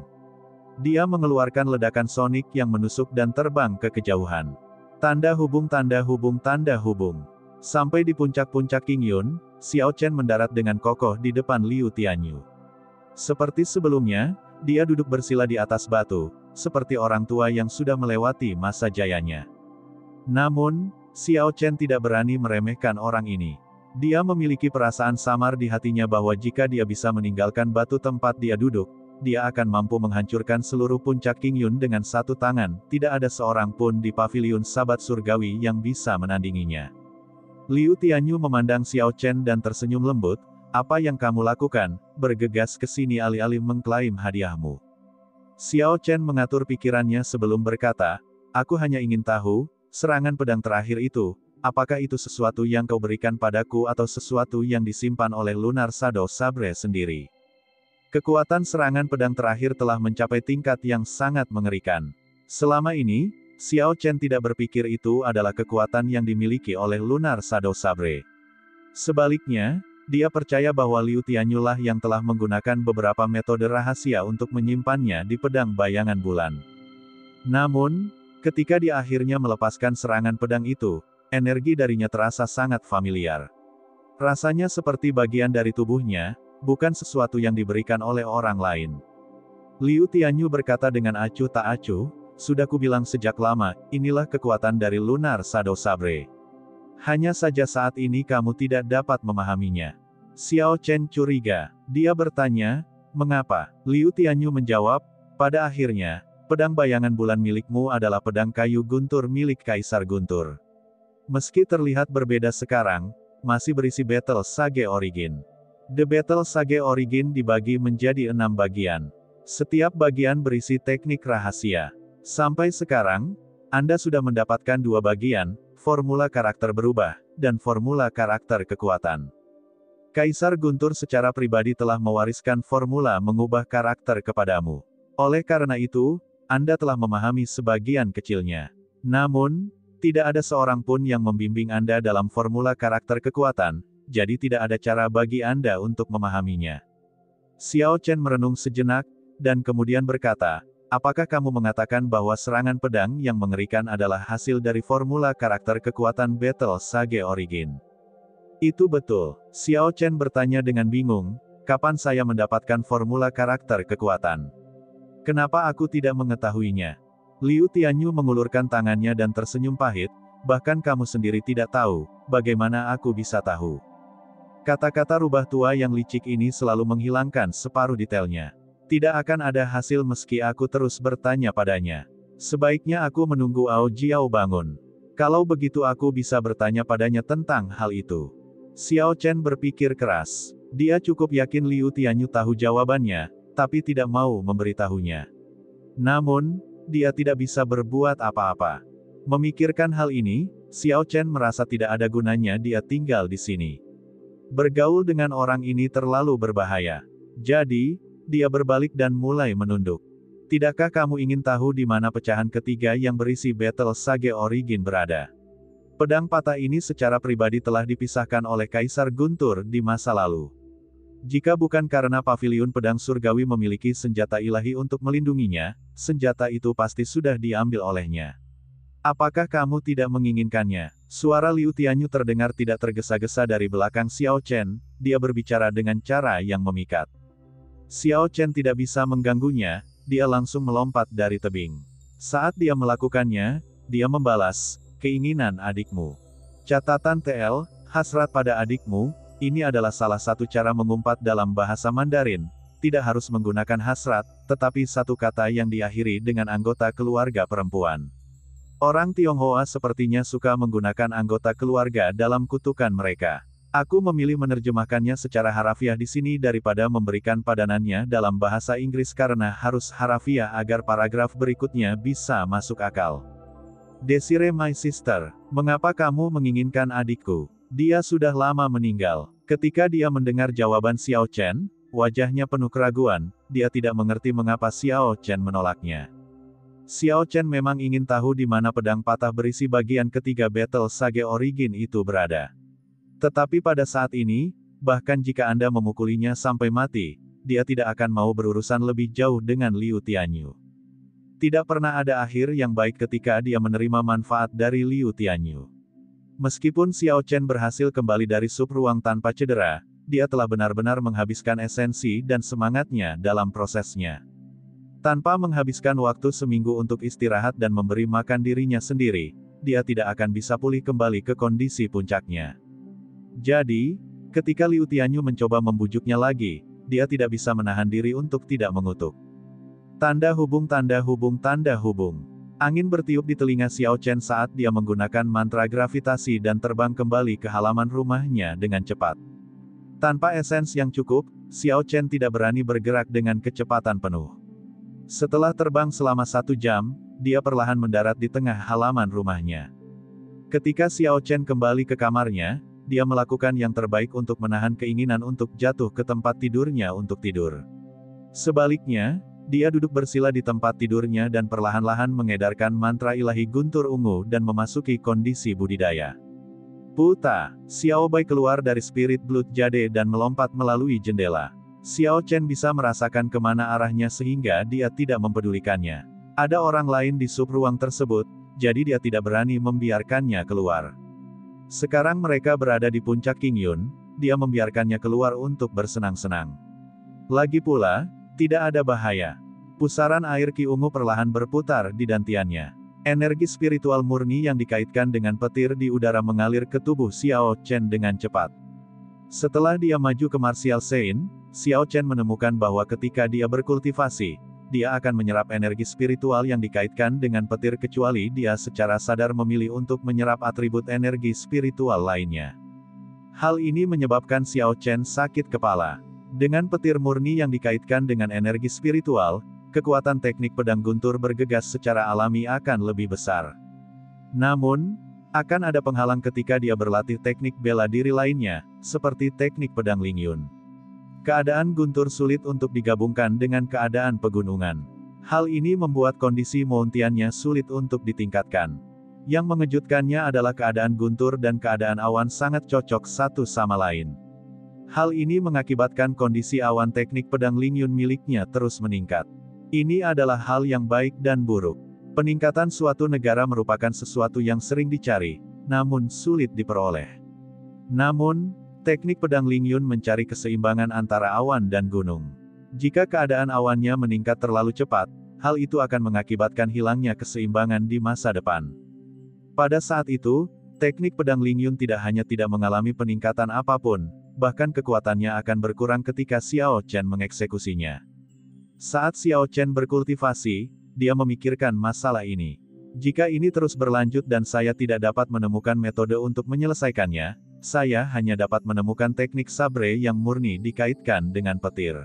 Dia mengeluarkan ledakan sonik yang menusuk dan terbang ke kejauhan. Tanda hubung tanda hubung tanda hubung. Sampai di puncak-puncak Qingyun, Xiao Chen mendarat dengan kokoh di depan Liu Tianyu. Seperti sebelumnya, dia duduk bersila di atas batu, seperti orang tua yang sudah melewati masa jayanya. Namun, Xiao Chen tidak berani meremehkan orang ini. Dia memiliki perasaan samar di hatinya bahwa jika dia bisa meninggalkan batu tempat dia duduk, dia akan mampu menghancurkan seluruh puncak Qingyun dengan satu tangan, tidak ada seorang pun di Paviliun Sabat Surgawi yang bisa menandinginya. Liu Tianyu memandang Xiao Chen dan tersenyum lembut, apa yang kamu lakukan, bergegas ke sini alih-alih mengklaim hadiahmu. Xiao Chen mengatur pikirannya sebelum berkata, aku hanya ingin tahu, serangan pedang terakhir itu, apakah itu sesuatu yang kau berikan padaku atau sesuatu yang disimpan oleh Lunar Shadow Sabre sendiri? Kekuatan serangan pedang terakhir telah mencapai tingkat yang sangat mengerikan. Selama ini, Xiao Chen tidak berpikir itu adalah kekuatan yang dimiliki oleh Lunar Shadow Sabre. Sebaliknya, dia percaya bahwa Liu Tianyu lah yang telah menggunakan beberapa metode rahasia untuk menyimpannya di pedang bayangan bulan. Namun, ketika dia akhirnya melepaskan serangan pedang itu, energi darinya terasa sangat familiar. Rasanya seperti bagian dari tubuhnya, bukan sesuatu yang diberikan oleh orang lain. Liu Tianyu berkata dengan acuh tak acuh, sudah kubilang sejak lama, inilah kekuatan dari Lunar Shadow Sabre. Hanya saja saat ini kamu tidak dapat memahaminya. Xiao Chen curiga. Dia bertanya, mengapa? Liu Tianyu menjawab, pada akhirnya, pedang bayangan bulan milikmu adalah pedang kayu guntur milik Kaisar Guntur. Meski terlihat berbeda sekarang, masih berisi Battle Sage Origin. The Battle Sage Origin dibagi menjadi 6 bagian. Setiap bagian berisi teknik rahasia. Sampai sekarang, Anda sudah mendapatkan 2 bagian, formula karakter berubah, dan formula karakter kekuatan. Kaisar Guntur secara pribadi telah mewariskan formula mengubah karakter kepadamu. Oleh karena itu, Anda telah memahami sebagian kecilnya. Namun, tidak ada seorang pun yang membimbing Anda dalam formula karakter kekuatan, jadi tidak ada cara bagi Anda untuk memahaminya. Xiao Chen merenung sejenak, dan kemudian berkata, apakah kamu mengatakan bahwa serangan pedang yang mengerikan adalah hasil dari formula karakter kekuatan Battle Sage Origin? Itu betul. Xiao Chen bertanya dengan bingung, kapan saya mendapatkan formula karakter kekuatan? Kenapa aku tidak mengetahuinya? Liu Tianyu mengulurkan tangannya dan tersenyum pahit, bahkan kamu sendiri tidak tahu, bagaimana aku bisa tahu? Kata-kata rubah tua yang licik ini selalu menghilangkan separuh detailnya. Tidak akan ada hasil meski aku terus bertanya padanya. Sebaiknya aku menunggu Ao Jiao bangun. Kalau begitu aku bisa bertanya padanya tentang hal itu. Xiao Chen berpikir keras. Dia cukup yakin Liu Tianyu tahu jawabannya, tapi tidak mau memberitahunya. Namun, dia tidak bisa berbuat apa-apa. Memikirkan hal ini, Xiao Chen merasa tidak ada gunanya dia tinggal di sini. Bergaul dengan orang ini terlalu berbahaya. Jadi, dia berbalik dan mulai menunduk. Tidakkah kamu ingin tahu di mana pecahan ketiga yang berisi Battle Sage Origin berada? Pedang patah ini secara pribadi telah dipisahkan oleh Kaisar Guntur di masa lalu. Jika bukan karena Paviliun Pedang Surgawi memiliki senjata ilahi untuk melindunginya, senjata itu pasti sudah diambil olehnya. Apakah kamu tidak menginginkannya? Suara Liu Tianyu terdengar tidak tergesa-gesa dari belakang Xiao Chen, dia berbicara dengan cara yang memikat. Xiao Chen tidak bisa mengganggunya, dia langsung melompat dari tebing. Saat dia melakukannya, dia membalas, keinginan adikmu. Catatan TL, hasrat pada adikmu, ini adalah salah satu cara mengumpat dalam bahasa Mandarin. Tidak harus menggunakan hasrat, tetapi satu kata yang diakhiri dengan anggota keluarga perempuan. Orang Tionghoa sepertinya suka menggunakan anggota keluarga dalam kutukan mereka. Aku memilih menerjemahkannya secara harafiah di sini daripada memberikan padanannya dalam bahasa Inggris karena harus harafiah agar paragraf berikutnya bisa masuk akal. Desire my sister, mengapa kamu menginginkan adikku? Dia sudah lama meninggal. Ketika dia mendengar jawaban Xiao Chen, wajahnya penuh keraguan, dia tidak mengerti mengapa Xiao Chen menolaknya. Xiao Chen memang ingin tahu di mana pedang patah berisi bagian ketiga Battle Sage Origin itu berada. Tetapi pada saat ini, bahkan jika Anda memukulinya sampai mati, dia tidak akan mau berurusan lebih jauh dengan Liu Tianyu. Tidak pernah ada akhir yang baik ketika dia menerima manfaat dari Liu Tianyu. Meskipun Xiao Chen berhasil kembali dari sub ruang tanpa cedera, dia telah benar-benar menghabiskan esensi dan semangatnya dalam prosesnya. Tanpa menghabiskan waktu seminggu untuk istirahat dan memberi makan dirinya sendiri, dia tidak akan bisa pulih kembali ke kondisi puncaknya. Jadi, ketika Liu Tianyu mencoba membujuknya lagi, dia tidak bisa menahan diri untuk tidak mengutuk. Tanda hubung tanda hubung tanda hubung. Angin bertiup di telinga Xiao Chen saat dia menggunakan mantra gravitasi dan terbang kembali ke halaman rumahnya dengan cepat. Tanpa esens yang cukup, Xiao Chen tidak berani bergerak dengan kecepatan penuh. Setelah terbang selama 1 jam, dia perlahan mendarat di tengah halaman rumahnya. Ketika Xiao Chen kembali ke kamarnya, dia melakukan yang terbaik untuk menahan keinginan untuk jatuh ke tempat tidurnya untuk tidur. Sebaliknya, dia duduk bersila di tempat tidurnya dan perlahan-lahan mengedarkan mantra ilahi guntur ungu dan memasuki kondisi budidaya. Puta, Xiao Bai keluar dari Spirit Blood Jade dan melompat melalui jendela. Xiao Chen bisa merasakan kemana arahnya sehingga dia tidak mempedulikannya. Ada orang lain di sub ruang tersebut, jadi dia tidak berani membiarkannya keluar. Sekarang mereka berada di puncak Qingyun, dia membiarkannya keluar untuk bersenang-senang. Lagi pula, tidak ada bahaya. Pusaran air Qi ungu perlahan berputar di dantiannya. Energi spiritual murni yang dikaitkan dengan petir di udara mengalir ke tubuh Xiao Chen dengan cepat. Setelah dia maju ke Martial Sein, Xiao Chen menemukan bahwa ketika dia berkultivasi, dia akan menyerap energi spiritual yang dikaitkan dengan petir kecuali dia secara sadar memilih untuk menyerap atribut energi spiritual lainnya. Hal ini menyebabkan Xiao Chen sakit kepala. Dengan petir murni yang dikaitkan dengan energi spiritual, kekuatan teknik pedang guntur bergegas secara alami akan lebih besar. Namun, akan ada penghalang ketika dia berlatih teknik bela diri lainnya, seperti teknik pedang Lingyun. Keadaan guntur sulit untuk digabungkan dengan keadaan pegunungan. Hal ini membuat kondisi mountiannya sulit untuk ditingkatkan. Yang mengejutkannya adalah keadaan guntur dan keadaan awan sangat cocok satu sama lain. Hal ini mengakibatkan kondisi awan teknik pedang Lingyun miliknya terus meningkat. Ini adalah hal yang baik dan buruk. Peningkatan suatu negara merupakan sesuatu yang sering dicari, namun sulit diperoleh. Namun, teknik pedang Lingyun mencari keseimbangan antara awan dan gunung. Jika keadaan awannya meningkat terlalu cepat, hal itu akan mengakibatkan hilangnya keseimbangan di masa depan. Pada saat itu, teknik pedang Lingyun tidak hanya tidak mengalami peningkatan apapun, bahkan kekuatannya akan berkurang ketika Xiao Chen mengeksekusinya. Saat Xiao Chen berkultivasi, dia memikirkan masalah ini. Jika ini terus berlanjut dan saya tidak dapat menemukan metode untuk menyelesaikannya, saya hanya dapat menemukan teknik sabre yang murni dikaitkan dengan petir.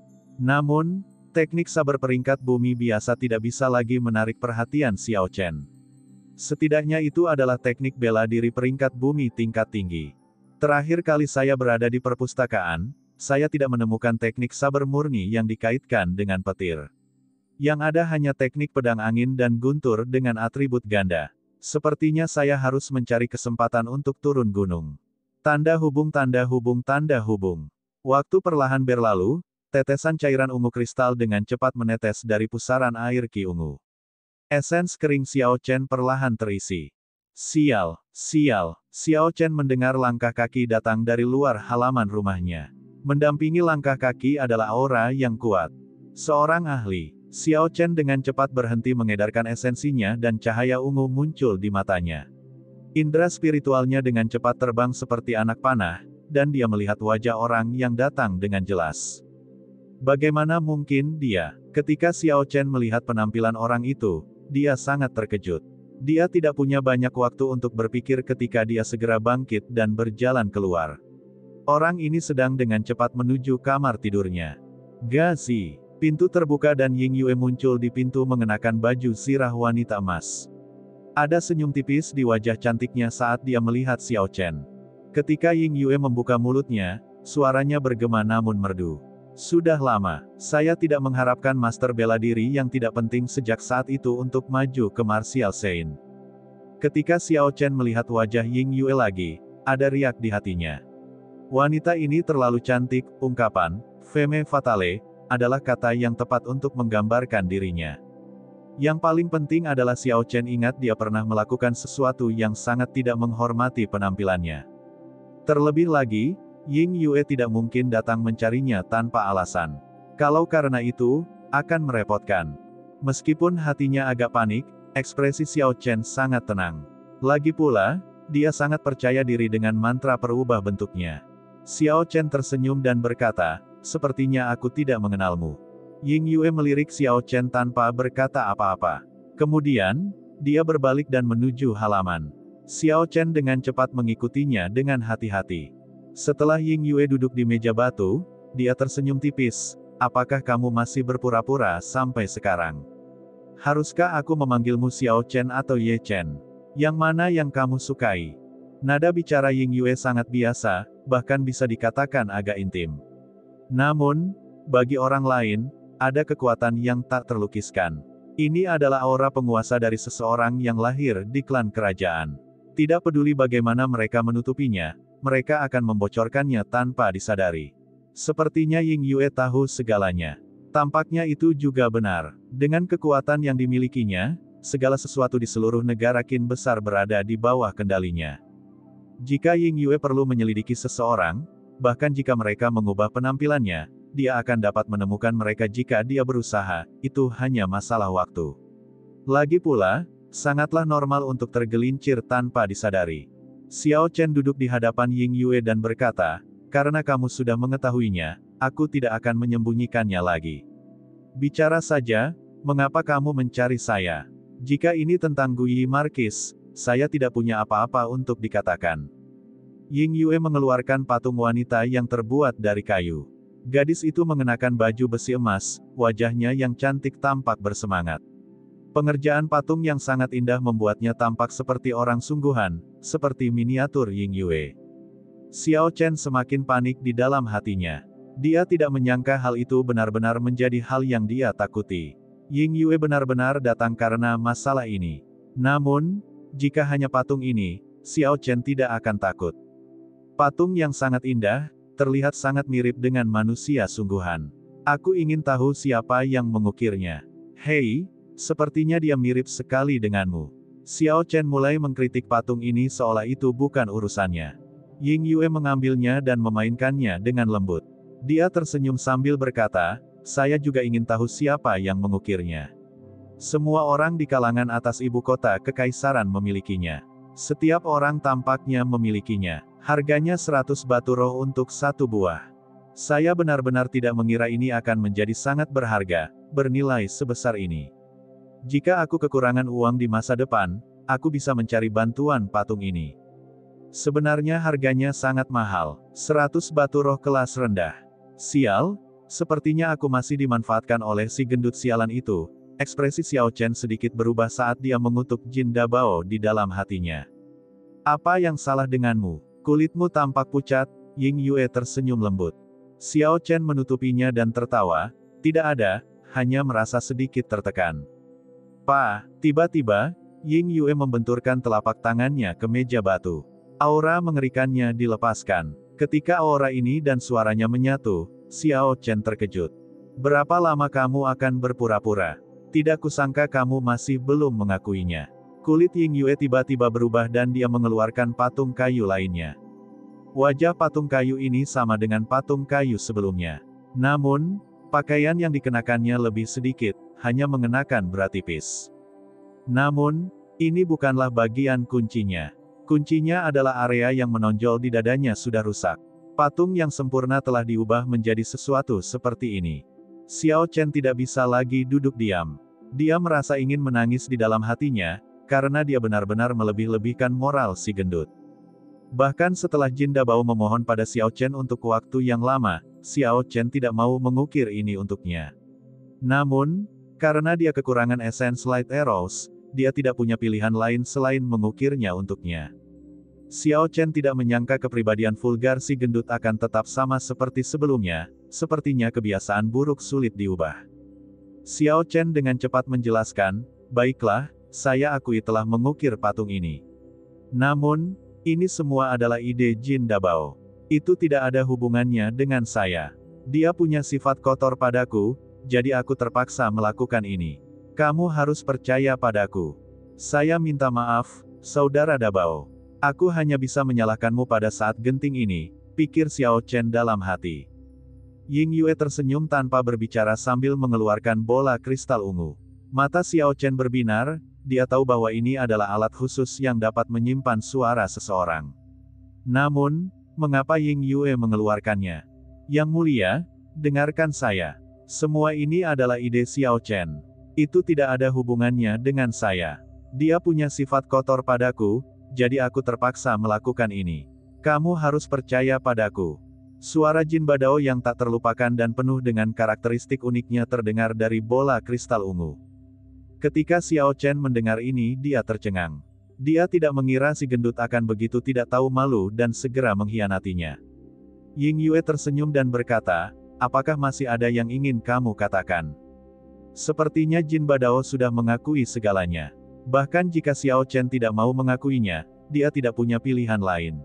Namun, teknik saber peringkat bumi biasa tidak bisa lagi menarik perhatian Xiao Chen. Setidaknya itu adalah teknik bela diri peringkat bumi tingkat tinggi. Terakhir kali saya berada di perpustakaan, saya tidak menemukan teknik saber murni yang dikaitkan dengan petir. Yang ada hanya teknik pedang angin dan guntur dengan atribut ganda. Sepertinya saya harus mencari kesempatan untuk turun gunung. Tanda hubung tanda hubung tanda hubung. Waktu perlahan berlalu, tetesan cairan ungu kristal dengan cepat menetes dari pusaran air Qi ungu. Esens kering Xiao Chen perlahan terisi. Sial, sial, Xiao Chen mendengar langkah kaki datang dari luar halaman rumahnya. Mendampingi langkah kaki adalah aura yang kuat. Seorang ahli. Xiao Chen dengan cepat berhenti mengedarkan esensinya dan cahaya ungu muncul di matanya. Indera spiritualnya dengan cepat terbang seperti anak panah, dan dia melihat wajah orang yang datang dengan jelas. Bagaimana mungkin dia? Ketika Xiao Chen melihat penampilan orang itu, dia sangat terkejut. Dia tidak punya banyak waktu untuk berpikir ketika dia segera bangkit dan berjalan keluar. Orang ini sedang dengan cepat menuju kamar tidurnya. Gazi. Pintu terbuka dan Ying Yue muncul di pintu mengenakan baju sirah wanita emas. Ada senyum tipis di wajah cantiknya saat dia melihat Xiao Chen. Ketika Ying Yue membuka mulutnya, suaranya bergema namun merdu. Sudah lama, saya tidak mengharapkan master bela diri yang tidak penting sejak saat itu untuk maju ke Martial Scene. Ketika Xiao Chen melihat wajah Ying Yue lagi, ada riak di hatinya. Wanita ini terlalu cantik, ungkapan, femme fatale, adalah kata yang tepat untuk menggambarkan dirinya. Yang paling penting adalah Xiao Chen ingat dia pernah melakukan sesuatu yang sangat tidak menghormati penampilannya. Terlebih lagi, Ying Yue tidak mungkin datang mencarinya tanpa alasan. Kalau karena itu, akan merepotkan. Meskipun hatinya agak panik, ekspresi Xiao Chen sangat tenang. Lagi pula, dia sangat percaya diri dengan mantra perubah bentuknya. Xiao Chen tersenyum dan berkata, "Sepertinya aku tidak mengenalmu." Ying Yue melirik Xiao Chen tanpa berkata apa-apa. Kemudian, dia berbalik dan menuju halaman. Xiao Chen dengan cepat mengikutinya dengan hati-hati. Setelah Ying Yue duduk di meja batu, dia tersenyum tipis. "Apakah kamu masih berpura-pura sampai sekarang? Haruskah aku memanggilmu Xiao Chen atau Ye Chen? Yang mana yang kamu sukai?" Nada bicara Ying Yue sangat biasa, bahkan bisa dikatakan agak intim. Namun, bagi orang lain, ada kekuatan yang tak terlukiskan. Ini adalah aura penguasa dari seseorang yang lahir di klan kerajaan. Tidak peduli bagaimana mereka menutupinya, mereka akan membocorkannya tanpa disadari. Sepertinya Ying Yue tahu segalanya. Tampaknya itu juga benar. Dengan kekuatan yang dimilikinya, segala sesuatu di seluruh negara Qin besar berada di bawah kendalinya. Jika Ying Yue perlu menyelidiki seseorang, bahkan jika mereka mengubah penampilannya, dia akan dapat menemukan mereka jika dia berusaha, itu hanya masalah waktu. Lagi pula, sangatlah normal untuk tergelincir tanpa disadari. Xiao Chen duduk di hadapan Ying Yue dan berkata, "Karena kamu sudah mengetahuinya, aku tidak akan menyembunyikannya lagi. Bicara saja, mengapa kamu mencari saya? Jika ini tentang Gui Markis, saya tidak punya apa-apa untuk dikatakan." Ying Yue mengeluarkan patung wanita yang terbuat dari kayu. Gadis itu mengenakan baju besi emas, wajahnya yang cantik tampak bersemangat. Pengerjaan patung yang sangat indah membuatnya tampak seperti orang sungguhan, seperti miniatur Ying Yue. Xiao Chen semakin panik di dalam hatinya. Dia tidak menyangka hal itu benar-benar menjadi hal yang dia takuti. Ying Yue benar-benar datang karena masalah ini. Namun, jika hanya patung ini, Xiao Chen tidak akan takut. Patung yang sangat indah, terlihat sangat mirip dengan manusia sungguhan. Aku ingin tahu siapa yang mengukirnya. Hei, sepertinya dia mirip sekali denganmu. Xiao Chen mulai mengkritik patung ini seolah itu bukan urusannya. Ying Yue mengambilnya dan memainkannya dengan lembut. Dia tersenyum sambil berkata, "Saya juga ingin tahu siapa yang mengukirnya." Semua orang di kalangan atas ibu kota kekaisaran memilikinya. Setiap orang tampaknya memilikinya. Harganya 100 batu roh untuk satu buah. Saya benar-benar tidak mengira ini akan menjadi sangat berharga, bernilai sebesar ini. Jika aku kekurangan uang di masa depan, aku bisa mencari bantuan patung ini. Sebenarnya harganya sangat mahal, 100 batu roh kelas rendah. Sial, sepertinya aku masih dimanfaatkan oleh si gendut sialan itu. Ekspresi Xiao Chen sedikit berubah saat dia mengutuk Jin Dabao di dalam hatinya. "Apa yang salah denganmu? Kulitmu tampak pucat." Ying Yue tersenyum lembut. Xiao Chen menutupinya dan tertawa, "Tidak ada, hanya merasa sedikit tertekan." Tiba-tiba, Ying Yue membenturkan telapak tangannya ke meja batu. Aura mengerikannya dilepaskan. Ketika aura ini dan suaranya menyatu, Xiao Chen terkejut. "Berapa lama kamu akan berpura-pura? Tidak kusangka kamu masih belum mengakuinya." Kulit Ying Yue tiba-tiba berubah dan dia mengeluarkan patung kayu lainnya. Wajah patung kayu ini sama dengan patung kayu sebelumnya. Namun, pakaian yang dikenakannya lebih sedikit, hanya mengenakan bra tipis. Namun, ini bukanlah bagian kuncinya. Kuncinya adalah area yang menonjol di dadanya sudah rusak. Patung yang sempurna telah diubah menjadi sesuatu seperti ini. Xiao Chen tidak bisa lagi duduk diam. Dia merasa ingin menangis di dalam hatinya, karena dia benar-benar melebih-lebihkan moral si gendut. Bahkan setelah Jin Dabao memohon pada Xiao Chen untuk waktu yang lama, Xiao Chen tidak mau mengukir ini untuknya. Namun, karena dia kekurangan Essence Light Arrows, dia tidak punya pilihan lain selain mengukirnya untuknya. Xiao Chen tidak menyangka kepribadian vulgar si gendut akan tetap sama seperti sebelumnya, sepertinya kebiasaan buruk sulit diubah. Xiao Chen dengan cepat menjelaskan, "Baiklah, saya akui telah mengukir patung ini. Namun, ini semua adalah ide Jin Dabao. Itu tidak ada hubungannya dengan saya. Dia punya sifat kotor padaku, jadi aku terpaksa melakukan ini. Kamu harus percaya padaku. Saya minta maaf, Saudara Dabao. Aku hanya bisa menyalahkanmu pada saat genting ini," pikir Xiao Chen dalam hati. Ying Yue tersenyum tanpa berbicara sambil mengeluarkan bola kristal ungu. Mata Xiao Chen berbinar, dia tahu bahwa ini adalah alat khusus yang dapat menyimpan suara seseorang. Namun, mengapa Ying Yue mengeluarkannya? Yang mulia, dengarkan saya. Semua ini adalah ide Xiao Chen. Itu tidak ada hubungannya dengan saya. Dia punya sifat kotor padaku, jadi aku terpaksa melakukan ini. Kamu harus percaya padaku. Suara Jin Badao yang tak terlupakan dan penuh dengan karakteristik uniknya terdengar dari bola kristal ungu. Ketika Xiao Chen mendengar ini, dia tercengang. Dia tidak mengira si gendut akan begitu tidak tahu malu dan segera mengkhianatinya. Ying Yue tersenyum dan berkata, "Apakah masih ada yang ingin kamu katakan?" Sepertinya Jin Badao sudah mengakui segalanya. Bahkan jika Xiao Chen tidak mau mengakuinya, dia tidak punya pilihan lain.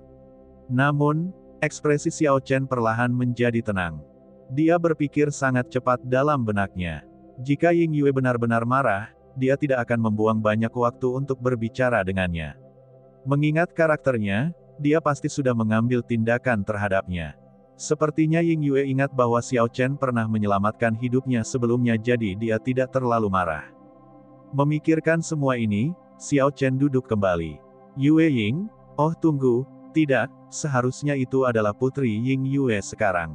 Namun, ekspresi Xiao Chen perlahan menjadi tenang. Dia berpikir sangat cepat dalam benaknya. Jika Ying Yue benar-benar marah, dia tidak akan membuang banyak waktu untuk berbicara dengannya. Mengingat karakternya, dia pasti sudah mengambil tindakan terhadapnya. Sepertinya Ying Yue ingat bahwa Xiao Chen pernah menyelamatkan hidupnya sebelumnya, jadi dia tidak terlalu marah. Memikirkan semua ini, Xiao Chen duduk kembali. "Yue Ying? Oh tunggu, tidak, seharusnya itu adalah Putri Ying Yue sekarang.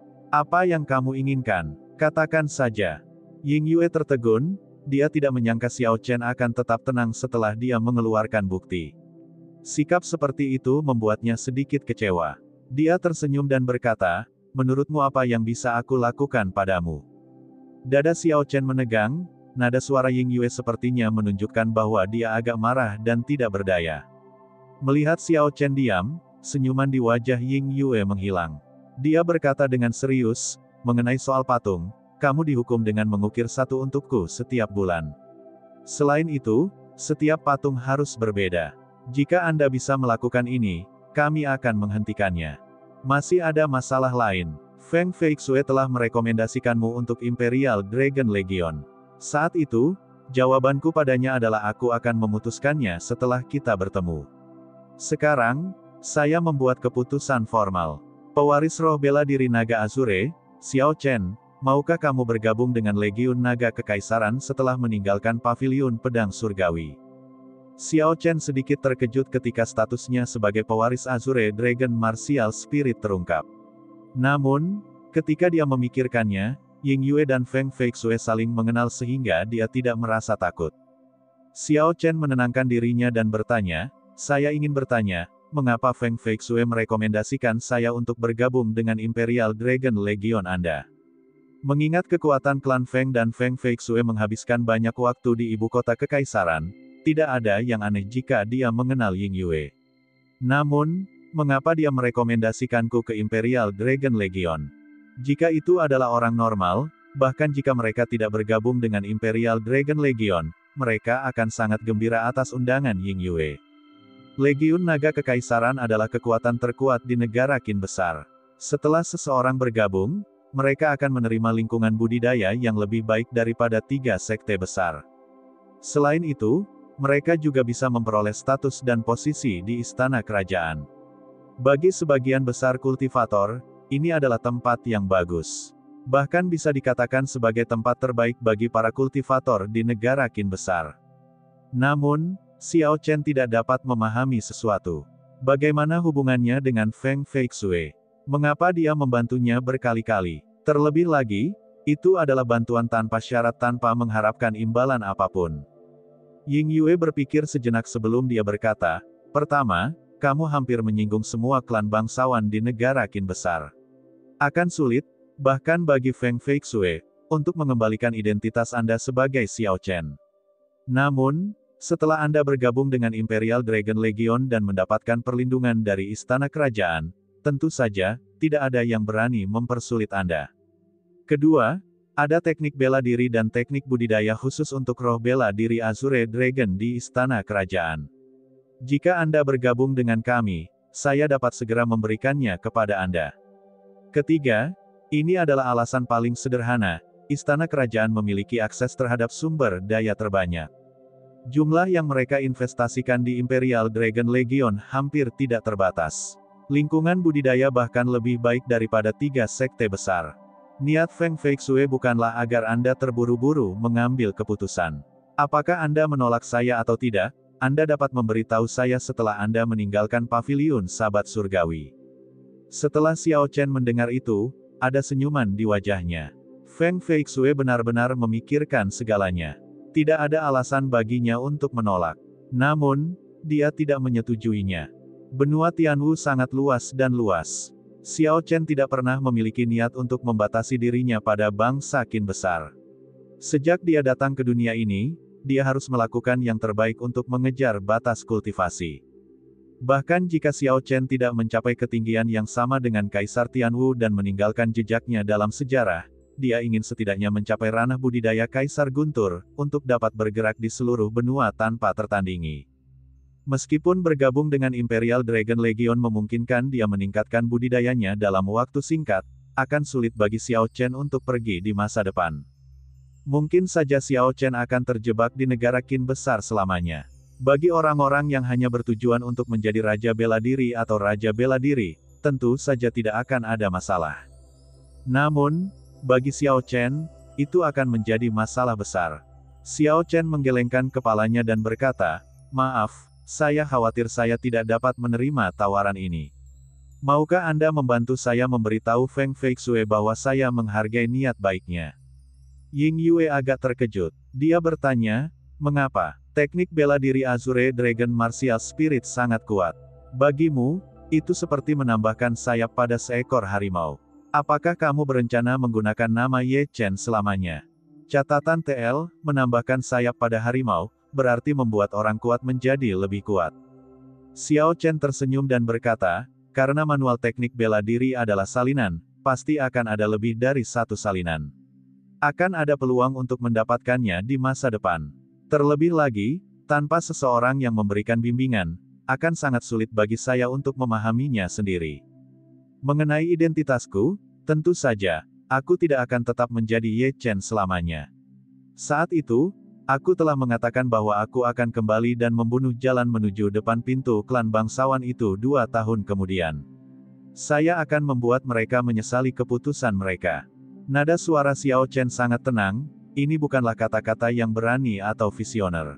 Apa yang kamu inginkan? Katakan saja." Ying Yue tertegun, dia tidak menyangka Xiao Chen akan tetap tenang setelah dia mengeluarkan bukti. Sikap seperti itu membuatnya sedikit kecewa. Dia tersenyum dan berkata, "Menurutmu apa yang bisa aku lakukan padamu?" Dada Xiao Chen menegang, nada suara Ying Yue sepertinya menunjukkan bahwa dia agak marah dan tidak berdaya. Melihat Xiao Chen diam, senyuman di wajah Ying Yue menghilang. Dia berkata dengan serius, "Mengenai soal patung, kamu dihukum dengan mengukir satu untukku setiap bulan. Selain itu, setiap patung harus berbeda. Jika Anda bisa melakukan ini, kami akan menghentikannya. Masih ada masalah lain. Feng Feixue telah merekomendasikanmu untuk Imperial Dragon Legion. Saat itu, jawabanku padanya adalah aku akan memutuskannya setelah kita bertemu. Sekarang, saya membuat keputusan formal. Pewaris roh bela diri Naga Azure, Xiao Chen, maukah kamu bergabung dengan Legiun Naga Kekaisaran setelah meninggalkan Paviliun Pedang Surgawi?" Xiao Chen sedikit terkejut ketika statusnya sebagai pewaris Azure Dragon Martial Spirit terungkap. Namun, ketika dia memikirkannya, Ying Yue dan Feng Feixue saling mengenal sehingga dia tidak merasa takut. Xiao Chen menenangkan dirinya dan bertanya, "Saya ingin bertanya, mengapa Feng Feixue merekomendasikan saya untuk bergabung dengan Imperial Dragon Legion Anda?" Mengingat kekuatan klan Feng dan Feng Feixue menghabiskan banyak waktu di ibu kota kekaisaran, tidak ada yang aneh jika dia mengenal Ying Yue. Namun, mengapa dia merekomendasikanku ke Imperial Dragon Legion? Jika itu adalah orang normal, bahkan jika mereka tidak bergabung dengan Imperial Dragon Legion, mereka akan sangat gembira atas undangan Ying Yue. Legiun Naga Kekaisaran adalah kekuatan terkuat di negara Qin besar. Setelah seseorang bergabung, mereka akan menerima lingkungan budidaya yang lebih baik daripada 3 sekte besar. Selain itu, mereka juga bisa memperoleh status dan posisi di istana kerajaan. Bagi sebagian besar kultivator, ini adalah tempat yang bagus. Bahkan bisa dikatakan sebagai tempat terbaik bagi para kultivator di negara Qin besar. Namun, Xiao Chen tidak dapat memahami sesuatu. Bagaimana hubungannya dengan Feng Feixue? Mengapa dia membantunya berkali-kali? Terlebih lagi, itu adalah bantuan tanpa syarat tanpa mengharapkan imbalan apapun. Ying Yue berpikir sejenak sebelum dia berkata, pertama, kamu hampir menyinggung semua klan bangsawan di negara Qin besar. Akan sulit, bahkan bagi Feng Feixue, untuk mengembalikan identitas Anda sebagai Xiao Chen. Namun, setelah Anda bergabung dengan Imperial Dragon Legion dan mendapatkan perlindungan dari istana kerajaan, tentu saja, tidak ada yang berani mempersulit Anda. Kedua, ada teknik bela diri dan teknik budidaya khusus untuk roh bela diri Azure Dragon di istana kerajaan. Jika Anda bergabung dengan kami, saya dapat segera memberikannya kepada Anda. Ketiga, ini adalah alasan paling sederhana, istana kerajaan memiliki akses terhadap sumber daya terbanyak. Jumlah yang mereka investasikan di Imperial Dragon Legion hampir tidak terbatas. Lingkungan budidaya bahkan lebih baik daripada 3 sekte besar. Niat Feng Feixue bukanlah agar Anda terburu-buru mengambil keputusan. Apakah Anda menolak saya atau tidak, Anda dapat memberitahu saya setelah Anda meninggalkan paviliun Sabat Surgawi. Setelah Xiao Chen mendengar itu, ada senyuman di wajahnya. Feng Feixue benar-benar memikirkan segalanya. Tidak ada alasan baginya untuk menolak. Namun, dia tidak menyetujuinya. Benua Tianwu sangat luas dan luas. Xiao Chen tidak pernah memiliki niat untuk membatasi dirinya pada bangsa Qin besar. Sejak dia datang ke dunia ini, dia harus melakukan yang terbaik untuk mengejar batas kultivasi. Bahkan jika Xiao Chen tidak mencapai ketinggian yang sama dengan Kaisar Tianwu dan meninggalkan jejaknya dalam sejarah, dia ingin setidaknya mencapai ranah budidaya Kaisar Guntur, untuk dapat bergerak di seluruh benua tanpa tertandingi. Meskipun bergabung dengan Imperial Dragon Legion memungkinkan dia meningkatkan budidayanya dalam waktu singkat, akan sulit bagi Xiao Chen untuk pergi di masa depan. Mungkin saja Xiao Chen akan terjebak di negara Qin besar selamanya. Bagi orang-orang yang hanya bertujuan untuk menjadi Raja Bela Diri atau Raja Bela Diri, tentu saja tidak akan ada masalah. Namun, bagi Xiao Chen, itu akan menjadi masalah besar. Xiao Chen menggelengkan kepalanya dan berkata, maaf, saya khawatir saya tidak dapat menerima tawaran ini. Maukah Anda membantu saya memberitahu Feng Feixue bahwa saya menghargai niat baiknya? Ying Yue agak terkejut. Dia bertanya, mengapa? Teknik bela diri Azure Dragon Martial Spirit sangat kuat. Bagimu, itu seperti menambahkan sayap pada seekor harimau. Apakah kamu berencana menggunakan nama Ye Chen selamanya? Catatan TL, menambahkan sayap pada harimau, berarti membuat orang kuat menjadi lebih kuat. Xiao Chen tersenyum dan berkata, karena manual teknik bela diri adalah salinan, pasti akan ada lebih dari satu salinan. Akan ada peluang untuk mendapatkannya di masa depan. Terlebih lagi, tanpa seseorang yang memberikan bimbingan, akan sangat sulit bagi saya untuk memahaminya sendiri. Mengenai identitasku, tentu saja, aku tidak akan tetap menjadi Ye Chen selamanya. Saat itu, aku telah mengatakan bahwa aku akan kembali dan membunuh jalan menuju depan pintu klan bangsawan itu 2 tahun kemudian. Saya akan membuat mereka menyesali keputusan mereka. Nada suara Xiao Chen sangat tenang, ini bukanlah kata-kata yang berani atau visioner.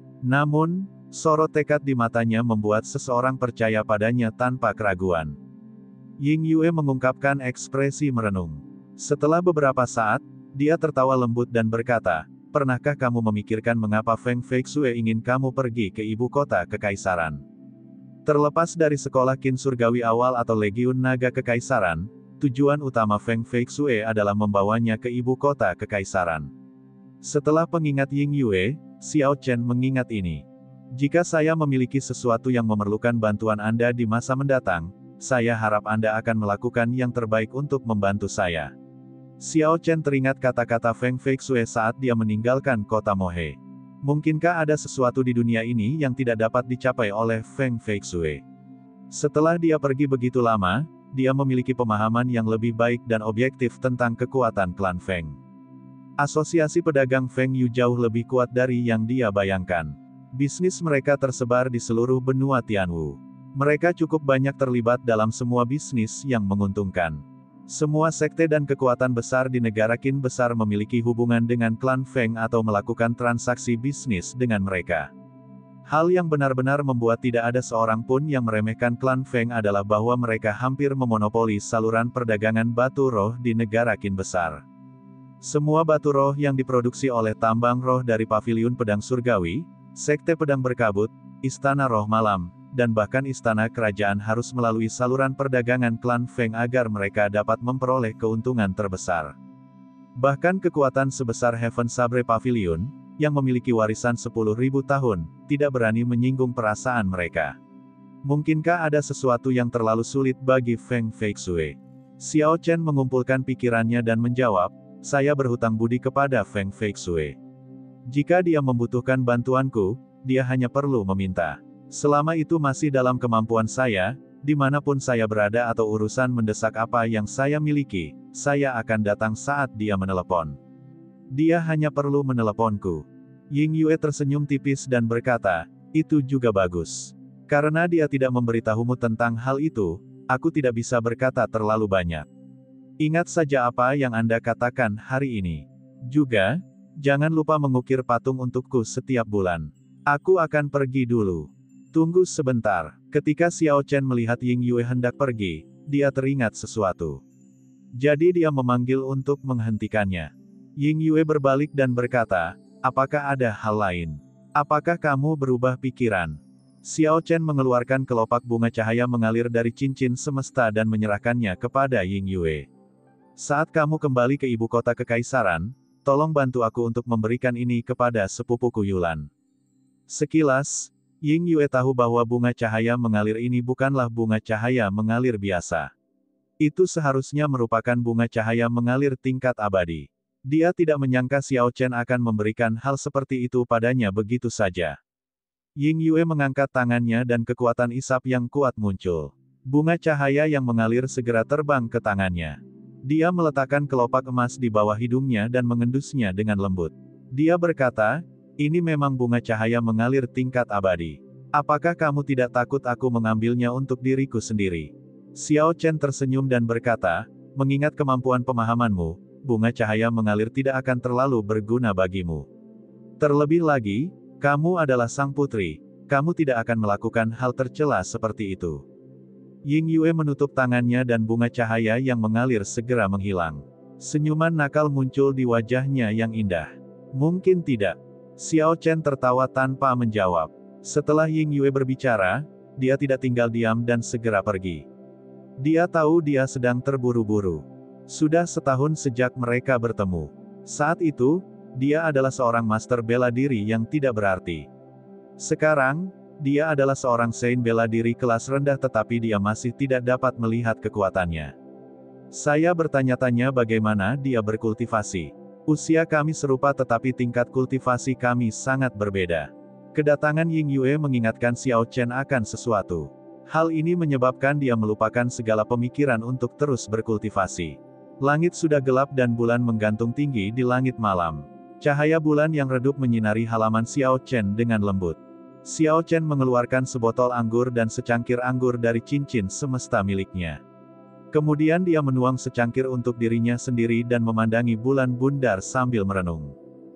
Namun, sorot tekad di matanya membuat seseorang percaya padanya tanpa keraguan. Ying Yue mengungkapkan ekspresi merenung. Setelah beberapa saat, dia tertawa lembut dan berkata, pernahkah kamu memikirkan mengapa Feng Feixue ingin kamu pergi ke ibu kota kekaisaran? Terlepas dari sekolah Qin Surgawi awal atau Legiun Naga Kekaisaran, tujuan utama Feng Feixue adalah membawanya ke ibu kota kekaisaran. Setelah pengingat Ying Yue, Xiao Chen mengingat ini. Jika saya memiliki sesuatu yang memerlukan bantuan Anda di masa mendatang, saya harap Anda akan melakukan yang terbaik untuk membantu saya. Xiao Chen teringat kata-kata Feng Feixue saat dia meninggalkan kota Mohe. Mungkinkah ada sesuatu di dunia ini yang tidak dapat dicapai oleh Feng Feixue? Setelah dia pergi begitu lama, dia memiliki pemahaman yang lebih baik dan objektif tentang kekuatan klan Feng. Asosiasi pedagang Feng Yu jauh lebih kuat dari yang dia bayangkan. Bisnis mereka tersebar di seluruh benua Tianwu. Mereka cukup banyak terlibat dalam semua bisnis yang menguntungkan. Semua sekte dan kekuatan besar di negara Qin besar memiliki hubungan dengan klan Feng atau melakukan transaksi bisnis dengan mereka. Hal yang benar-benar membuat tidak ada seorang pun yang meremehkan klan Feng adalah bahwa mereka hampir memonopoli saluran perdagangan batu roh di negara Qin besar. Semua batu roh yang diproduksi oleh tambang roh dari Paviliun Pedang Surgawi, Sekte Pedang Berkabut, Istana Roh Malam, dan bahkan Istana Kerajaan harus melalui saluran perdagangan klan Feng agar mereka dapat memperoleh keuntungan terbesar. Bahkan kekuatan sebesar Heaven Sabre Pavilion, yang memiliki warisan 10.000 tahun, tidak berani menyinggung perasaan mereka. Mungkinkah ada sesuatu yang terlalu sulit bagi Feng Feixue? Xiao Chen mengumpulkan pikirannya dan menjawab, saya berhutang budi kepada Feng Feixue. Jika dia membutuhkan bantuanku, dia hanya perlu meminta. Selama itu masih dalam kemampuan saya, dimanapun saya berada atau urusan mendesak apa yang saya miliki, saya akan datang saat dia menelepon. Dia hanya perlu meneleponku. Ying Yue tersenyum tipis dan berkata, itu juga bagus. Karena dia tidak memberitahumu tentang hal itu, aku tidak bisa berkata terlalu banyak. Ingat saja apa yang Anda katakan hari ini. Juga, jangan lupa mengukir patung untukku setiap bulan. Aku akan pergi dulu. Tunggu sebentar. Ketika Xiao Chen melihat Ying Yue hendak pergi, dia teringat sesuatu. Jadi dia memanggil untuk menghentikannya. Ying Yue berbalik dan berkata, apakah ada hal lain? Apakah kamu berubah pikiran? Xiao Chen mengeluarkan kelopak bunga cahaya mengalir dari cincin semesta dan menyerahkannya kepada Ying Yue. Saat kamu kembali ke ibu kota kekaisaran, tolong bantu aku untuk memberikan ini kepada sepupuku Yulan. Sekilas, Ying Yue tahu bahwa bunga cahaya mengalir ini bukanlah bunga cahaya mengalir biasa. Itu seharusnya merupakan bunga cahaya mengalir tingkat abadi. Dia tidak menyangka Xiao Chen akan memberikan hal seperti itu padanya begitu saja. Ying Yue mengangkat tangannya dan kekuatan isap yang kuat muncul. Bunga cahaya yang mengalir segera terbang ke tangannya. Dia meletakkan kelopak emas di bawah hidungnya dan mengendusnya dengan lembut. Dia berkata, ini memang bunga cahaya mengalir tingkat abadi. Apakah kamu tidak takut aku mengambilnya untuk diriku sendiri? Xiao Chen tersenyum dan berkata, mengingat kemampuan pemahamanmu, bunga cahaya mengalir tidak akan terlalu berguna bagimu. Terlebih lagi, kamu adalah sang putri, kamu tidak akan melakukan hal tercela seperti itu. Ying Yue menutup tangannya dan bunga cahaya yang mengalir segera menghilang. Senyuman nakal muncul di wajahnya yang indah. Mungkin tidak. Xiao Chen tertawa tanpa menjawab. Setelah Ying Yue berbicara, dia tidak tinggal diam dan segera pergi. Dia tahu dia sedang terburu-buru. Sudah setahun sejak mereka bertemu. Saat itu, dia adalah seorang master bela diri yang tidak berarti. Sekarang, dia adalah seorang saint bela diri kelas rendah tetapi dia masih tidak dapat melihat kekuatannya. Saya bertanya-tanya bagaimana dia berkultivasi. Usia kami serupa tetapi tingkat kultivasi kami sangat berbeda. Kedatangan Ying Yue mengingatkan Xiao Chen akan sesuatu. Hal ini menyebabkan dia melupakan segala pemikiran untuk terus berkultivasi. Langit sudah gelap dan bulan menggantung tinggi di langit malam. Cahaya bulan yang redup menyinari halaman Xiao Chen dengan lembut. Xiao Chen mengeluarkan sebotol anggur dan secangkir anggur dari cincin semesta miliknya. Kemudian dia menuang secangkir untuk dirinya sendiri dan memandangi bulan bundar sambil merenung.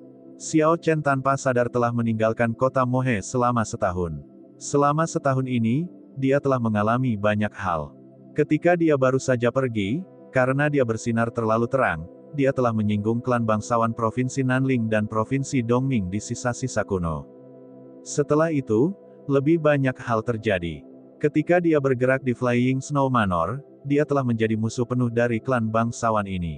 Xiao Chen tanpa sadar telah meninggalkan kota Mohe selama setahun. Selama setahun ini, dia telah mengalami banyak hal. Ketika dia baru saja pergi, karena dia bersinar terlalu terang, dia telah menyinggung klan bangsawan Provinsi Nanling dan Provinsi Dongming di sisa-sisa kuno. Setelah itu, lebih banyak hal terjadi. Ketika dia bergerak di Flying Snow Manor, dia telah menjadi musuh penuh dari klan bangsawan ini.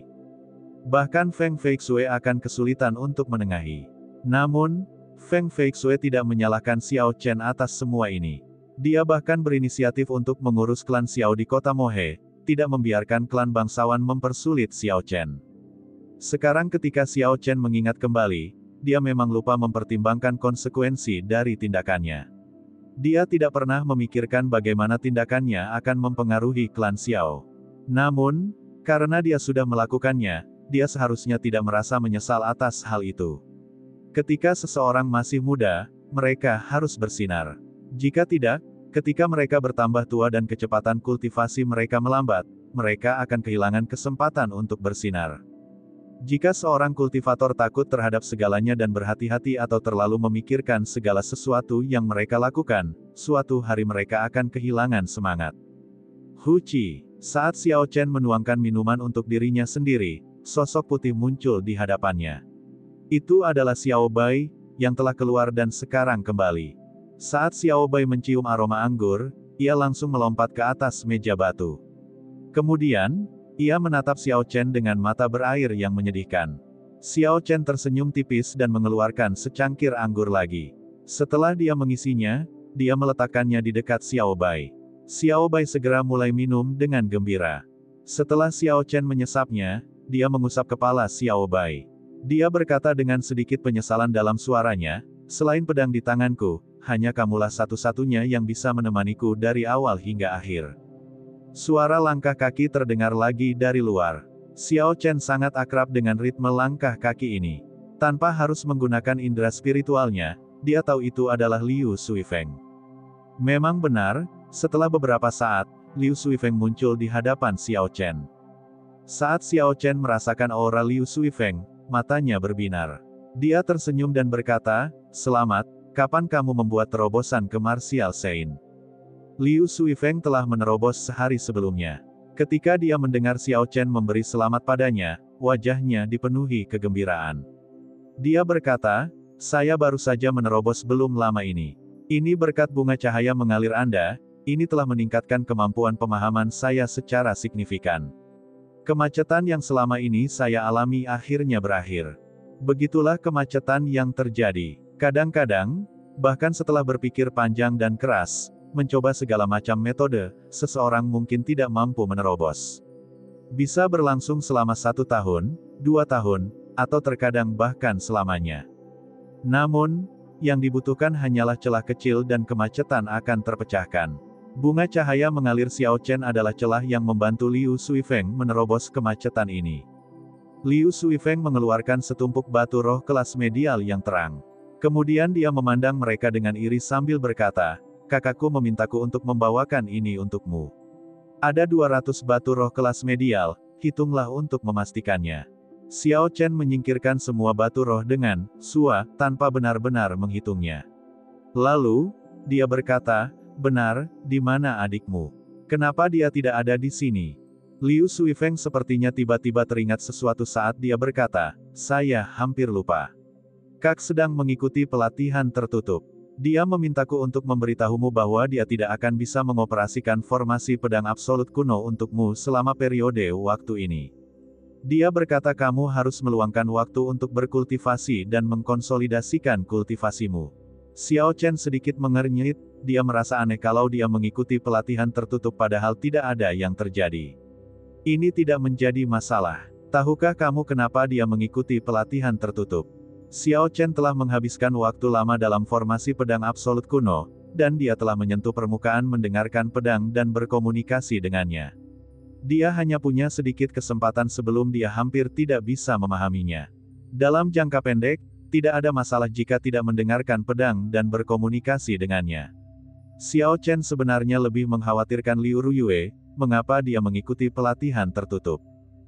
Bahkan Feng Feixue akan kesulitan untuk menengahi. Namun, Feng Feixue tidak menyalahkan Xiao Chen atas semua ini. Dia bahkan berinisiatif untuk mengurus klan Xiao di kota Mohe, tidak membiarkan klan bangsawan mempersulit Xiao Chen. Sekarang ketika Xiao Chen mengingat kembali, dia memang lupa mempertimbangkan konsekuensi dari tindakannya. Dia tidak pernah memikirkan bagaimana tindakannya akan mempengaruhi klan Xiao. Namun, karena dia sudah melakukannya, dia seharusnya tidak merasa menyesal atas hal itu. Ketika seseorang masih muda, mereka harus bersinar. Jika tidak, ketika mereka bertambah tua dan kecepatan kultivasi mereka melambat, mereka akan kehilangan kesempatan untuk bersinar. Jika seorang kultivator takut terhadap segalanya dan berhati-hati atau terlalu memikirkan segala sesuatu yang mereka lakukan, suatu hari mereka akan kehilangan semangat. Hu Qi, saat Xiao Chen menuangkan minuman untuk dirinya sendiri, sosok putih muncul di hadapannya. Itu adalah Xiao Bai, yang telah keluar dan sekarang kembali. Saat Xiao Bai mencium aroma anggur, ia langsung melompat ke atas meja batu. Kemudian, ia menatap Xiao Chen dengan mata berair yang menyedihkan. Xiao Chen tersenyum tipis dan mengeluarkan secangkir anggur lagi. Setelah dia mengisinya, dia meletakkannya di dekat Xiao Bai. Xiao Bai segera mulai minum dengan gembira. Setelah Xiao Chen menyesapnya, dia mengusap kepala Xiao Bai. Dia berkata dengan sedikit penyesalan dalam suaranya, "Selain pedang di tanganku, hanya kamulah satu-satunya yang bisa menemaniku dari awal hingga akhir." Suara langkah kaki terdengar lagi dari luar. Xiao Chen sangat akrab dengan ritme langkah kaki ini. Tanpa harus menggunakan indera spiritualnya, dia tahu itu adalah Liu Suifeng. Memang benar, setelah beberapa saat, Liu Suifeng muncul di hadapan Xiao Chen. Saat Xiao Chen merasakan aura Liu Suifeng, matanya berbinar. Dia tersenyum dan berkata, "Selamat, kapan kamu membuat terobosan ke Martial Saint?" Liu Suifeng telah menerobos sehari sebelumnya. Ketika dia mendengar Xiao Chen memberi selamat padanya, wajahnya dipenuhi kegembiraan. Dia berkata, "Saya baru saja menerobos belum lama ini. Ini berkat bunga cahaya mengalir Anda, ini telah meningkatkan kemampuan pemahaman saya secara signifikan. Kemacetan yang selama ini saya alami akhirnya berakhir." Begitulah kemacetan yang terjadi. Kadang-kadang, bahkan setelah berpikir panjang dan keras, mencoba segala macam metode, seseorang mungkin tidak mampu menerobos. Bisa berlangsung selama 1 tahun, 2 tahun, atau terkadang bahkan selamanya. Namun, yang dibutuhkan hanyalah celah kecil dan kemacetan akan terpecahkan. Bunga cahaya mengalir Xiao Chen adalah celah yang membantu Liu Suifeng menerobos kemacetan ini. Liu Suifeng mengeluarkan setumpuk batu roh kelas medial yang terang. Kemudian dia memandang mereka dengan iri sambil berkata, "Kakakku memintaku untuk membawakan ini untukmu. Ada 200 batu roh kelas medial, hitunglah untuk memastikannya." Xiao Chen menyingkirkan semua batu roh dengan sua, tanpa benar-benar menghitungnya. Lalu, dia berkata, "Benar, di mana adikmu? Kenapa dia tidak ada di sini?" Liu Suifeng sepertinya tiba-tiba teringat sesuatu saat dia berkata, "Saya hampir lupa. Kak sedang mengikuti pelatihan tertutup. Dia memintaku untuk memberitahumu bahwa dia tidak akan bisa mengoperasikan formasi pedang absolut kuno untukmu selama periode waktu ini. Dia berkata kamu harus meluangkan waktu untuk berkultivasi dan mengkonsolidasikan kultivasimu." Xiao Chen sedikit mengernyit, dia merasa aneh kalau dia mengikuti pelatihan tertutup padahal tidak ada yang terjadi. Ini tidak menjadi masalah. Tahukah kamu kenapa dia mengikuti pelatihan tertutup? Xiao Chen telah menghabiskan waktu lama dalam formasi pedang absolut kuno, dan dia telah menyentuh permukaan mendengarkan pedang dan berkomunikasi dengannya. Dia hanya punya sedikit kesempatan sebelum dia hampir tidak bisa memahaminya. Dalam jangka pendek, tidak ada masalah jika tidak mendengarkan pedang dan berkomunikasi dengannya. Xiao Chen sebenarnya lebih mengkhawatirkan Liu Ruyue, mengapa dia mengikuti pelatihan tertutup.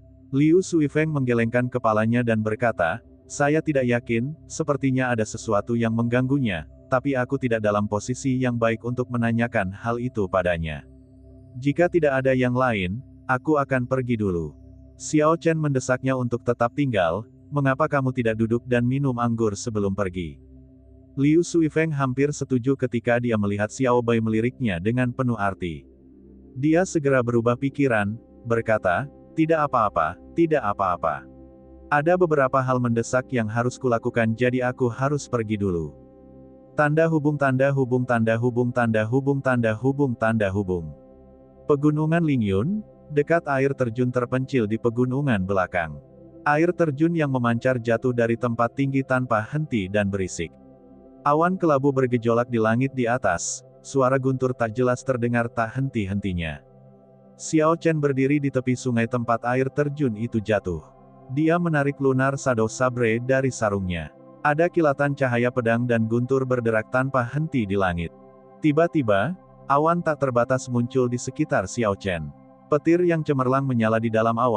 Liu Suifeng menggelengkan kepalanya dan berkata, "Saya tidak yakin, sepertinya ada sesuatu yang mengganggunya, tapi aku tidak dalam posisi yang baik untuk menanyakan hal itu padanya. Jika tidak ada yang lain, aku akan pergi dulu." Xiao Chen mendesaknya untuk tetap tinggal, "Mengapa kamu tidak duduk dan minum anggur sebelum pergi?" Liu Suifeng hampir setuju ketika dia melihat Xiao Bai meliriknya dengan penuh arti. Dia segera berubah pikiran, berkata, "Tidak apa-apa, tidak apa-apa. Ada beberapa hal mendesak yang harus kulakukan jadi aku harus pergi dulu." Tanda hubung tanda hubung tanda hubung tanda hubung tanda hubung tanda hubung. Pegunungan Lingyun, dekat air terjun terpencil di pegunungan belakang. Air terjun yang memancar jatuh dari tempat tinggi tanpa henti dan berisik. Awan kelabu bergejolak di langit di atas, suara guntur tak jelas terdengar tak henti-hentinya. Xiao Chen berdiri di tepi sungai tempat air terjun itu jatuh. Dia menarik lunar shadow sabre dari sarungnya. Ada kilatan cahaya pedang dan guntur berderak tanpa henti di langit. Tiba-tiba, awan tak terbatas muncul di sekitar Xiao Chen. Petir yang cemerlang menyala di dalam awan,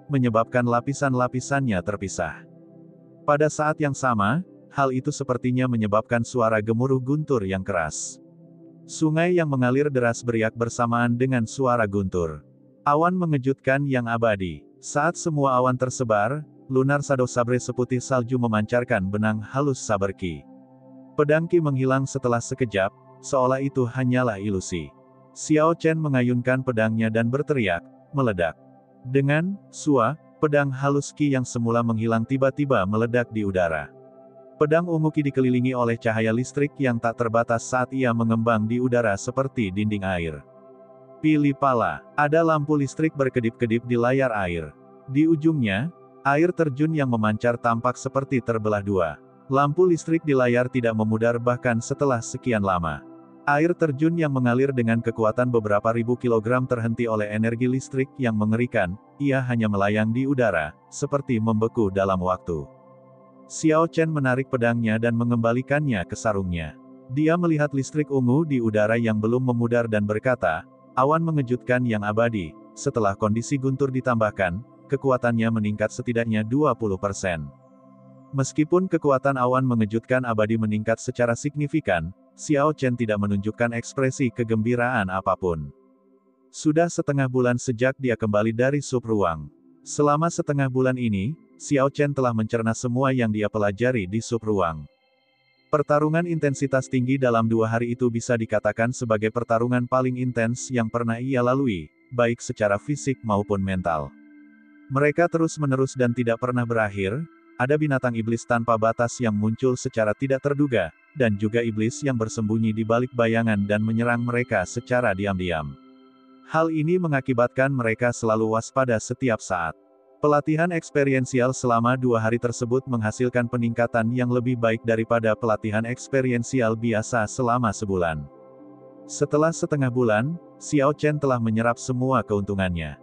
menyebabkan lapisan-lapisannya terpisah. Pada saat yang sama, hal itu sepertinya menyebabkan suara gemuruh guntur yang keras. Sungai yang mengalir deras beriak bersamaan dengan suara guntur. Awan mengejutkan yang abadi. Saat semua awan tersebar, Lunar Shadow Sabre seputih salju memancarkan benang halus Saber Ki. Pedang Ki menghilang setelah sekejap, seolah itu hanyalah ilusi. Xiao Chen mengayunkan pedangnya dan berteriak, meledak. Dengan sua, pedang halus Ki yang semula menghilang tiba-tiba meledak di udara. Pedang ungu Ki dikelilingi oleh cahaya listrik yang tak terbatas saat ia mengembang di udara seperti dinding air. Pilih pala, ada lampu listrik berkedip-kedip di layar air. Di ujungnya, air terjun yang memancar tampak seperti terbelah dua. Lampu listrik di layar tidak memudar bahkan setelah sekian lama. Air terjun yang mengalir dengan kekuatan beberapa ribu kilogram terhenti oleh energi listrik yang mengerikan, ia hanya melayang di udara, seperti membeku dalam waktu. Xiao Chen menarik pedangnya dan mengembalikannya ke sarungnya. Dia melihat listrik ungu di udara yang belum memudar dan berkata, awan mengejutkan yang abadi, setelah kondisi guntur ditambahkan, kekuatannya meningkat setidaknya 20%. Meskipun kekuatan awan mengejutkan abadi meningkat secara signifikan, Xiao Chen tidak menunjukkan ekspresi kegembiraan apapun. Sudah setengah bulan sejak dia kembali dari subruang. Selama setengah bulan ini, Xiao Chen telah mencerna semua yang dia pelajari di subruang. Pertarungan intensitas tinggi dalam 2 hari itu bisa dikatakan sebagai pertarungan paling intens yang pernah ia lalui, baik secara fisik maupun mental. Mereka terus-menerus dan tidak pernah berakhir, ada binatang iblis tanpa batas yang muncul secara tidak terduga, dan juga iblis yang bersembunyi di balik bayangan dan menyerang mereka secara diam-diam. Hal ini mengakibatkan mereka selalu waspada setiap saat. Pelatihan eksperiensial selama 2 hari tersebut menghasilkan peningkatan yang lebih baik daripada pelatihan eksperiensial biasa selama sebulan. Setelah setengah bulan, Xiao Chen telah menyerap semua keuntungannya.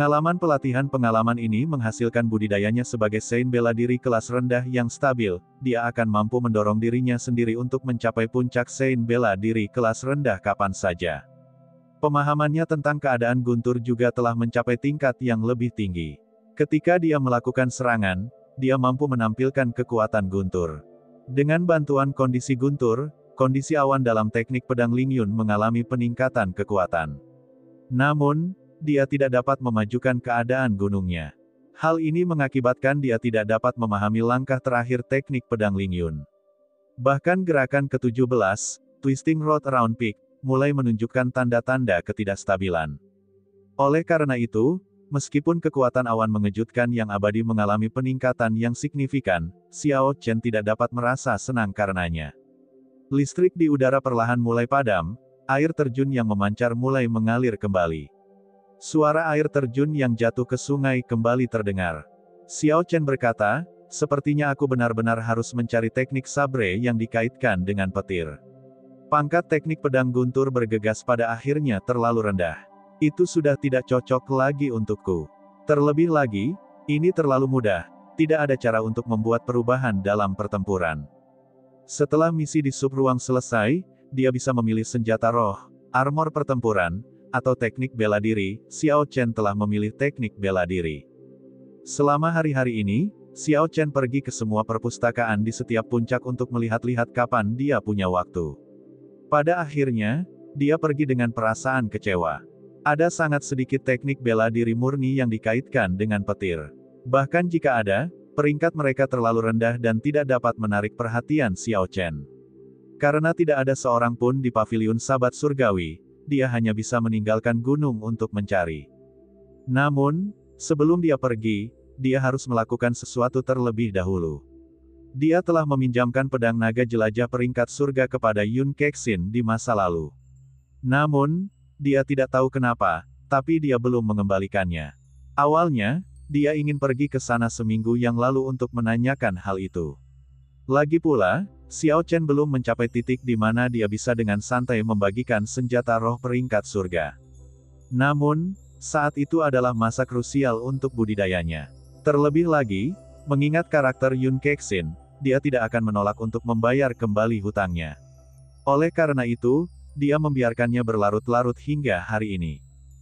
Pengalaman ini menghasilkan budidayanya sebagai Sein bela diri kelas rendah yang stabil, dia akan mampu mendorong dirinya sendiri untuk mencapai puncak Sein bela diri kelas rendah kapan saja. Pemahamannya tentang keadaan guntur juga telah mencapai tingkat yang lebih tinggi. Ketika dia melakukan serangan, dia mampu menampilkan kekuatan guntur. Dengan bantuan kondisi guntur, kondisi awan dalam teknik pedang Lingyun mengalami peningkatan kekuatan. Namun, dia tidak dapat memajukan keadaan gunungnya. Hal ini mengakibatkan dia tidak dapat memahami langkah terakhir teknik pedang Lingyun. Bahkan gerakan ke-17, Twisting Road Around Peak, mulai menunjukkan tanda-tanda ketidakstabilan. Oleh karena itu, meskipun kekuatan awan mengejutkan yang abadi mengalami peningkatan yang signifikan, Xiao Chen tidak dapat merasa senang karenanya. Listrik di udara perlahan mulai padam, air terjun yang memancar mulai mengalir kembali. Suara air terjun yang jatuh ke sungai kembali terdengar. Xiao Chen berkata, sepertinya aku benar-benar harus mencari teknik sabre yang dikaitkan dengan petir. Pangkat teknik pedang guntur bergegas pada akhirnya terlalu rendah. Itu sudah tidak cocok lagi untukku. Terlebih lagi, ini terlalu mudah, tidak ada cara untuk membuat perubahan dalam pertempuran. Setelah misi di subruang selesai, dia bisa memilih senjata roh, armor pertempuran, atau teknik bela diri. Xiao Chen telah memilih teknik bela diri. Selama hari-hari ini, Xiao Chen pergi ke semua perpustakaan di setiap puncak untuk melihat-lihat kapan dia punya waktu. Pada akhirnya, dia pergi dengan perasaan kecewa. Ada sangat sedikit teknik bela diri murni yang dikaitkan dengan petir. Bahkan jika ada, peringkat mereka terlalu rendah dan tidak dapat menarik perhatian Xiao Chen. Karena tidak ada seorang pun di paviliun Sabat Surgawi, dia hanya bisa meninggalkan gunung untuk mencari. Namun, sebelum dia pergi, dia harus melakukan sesuatu terlebih dahulu. Dia telah meminjamkan pedang naga jelajah peringkat surga kepada Yun Kexin di masa lalu. Namun, dia tidak tahu kenapa, tapi dia belum mengembalikannya. Awalnya, dia ingin pergi ke sana seminggu yang lalu untuk menanyakan hal itu. Lagi pula, Xiao Chen belum mencapai titik di mana dia bisa dengan santai membagikan senjata roh peringkat surga. Namun, saat itu adalah masa krusial untuk budidayanya. Terlebih lagi, mengingat karakter Yun Kexin, dia tidak akan menolak untuk membayar kembali hutangnya. Oleh karena itu, dia membiarkannya berlarut-larut hingga hari ini.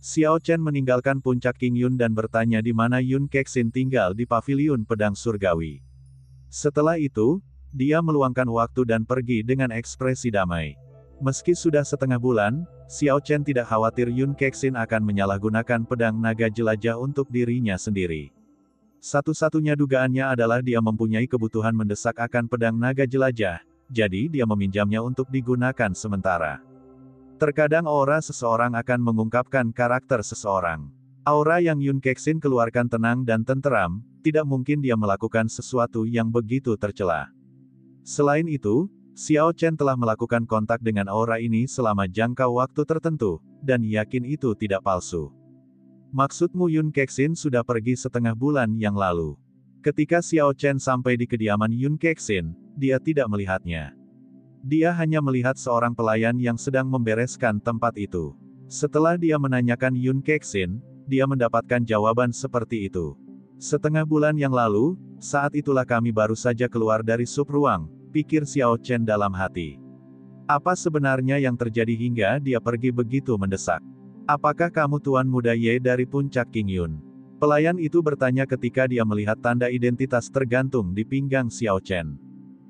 Xiao Chen meninggalkan puncak King Yun dan bertanya di mana Yun Kexin tinggal di paviliun pedang surgawi. Setelah itu, dia meluangkan waktu dan pergi dengan ekspresi damai. Meski sudah setengah bulan, Xiao Chen tidak khawatir Yun Kexin akan menyalahgunakan pedang naga jelajah untuk dirinya sendiri. Satu-satunya dugaannya adalah dia mempunyai kebutuhan mendesak akan pedang naga jelajah, jadi dia meminjamnya untuk digunakan sementara. Terkadang aura seseorang akan mengungkapkan karakter seseorang. Aura yang Yun Kexin keluarkan tenang dan tenteram, tidak mungkin dia melakukan sesuatu yang begitu tercela. Selain itu, Xiao Chen telah melakukan kontak dengan aura ini selama jangka waktu tertentu, dan yakin itu tidak palsu. Maksudmu Yun Kexin sudah pergi setengah bulan yang lalu. Ketika Xiao Chen sampai di kediaman Yun Kexin, dia tidak melihatnya. Dia hanya melihat seorang pelayan yang sedang membereskan tempat itu. Setelah dia menanyakan Yun Kexin, dia mendapatkan jawaban seperti itu. Setengah bulan yang lalu, saat itulah kami baru saja keluar dari sub ruang, pikir Xiao Chen dalam hati. Apa sebenarnya yang terjadi hingga dia pergi begitu mendesak? Apakah kamu Tuan Muda Ye dari puncak King Yun? Pelayan itu bertanya ketika dia melihat tanda identitas tergantung di pinggang Xiao Chen.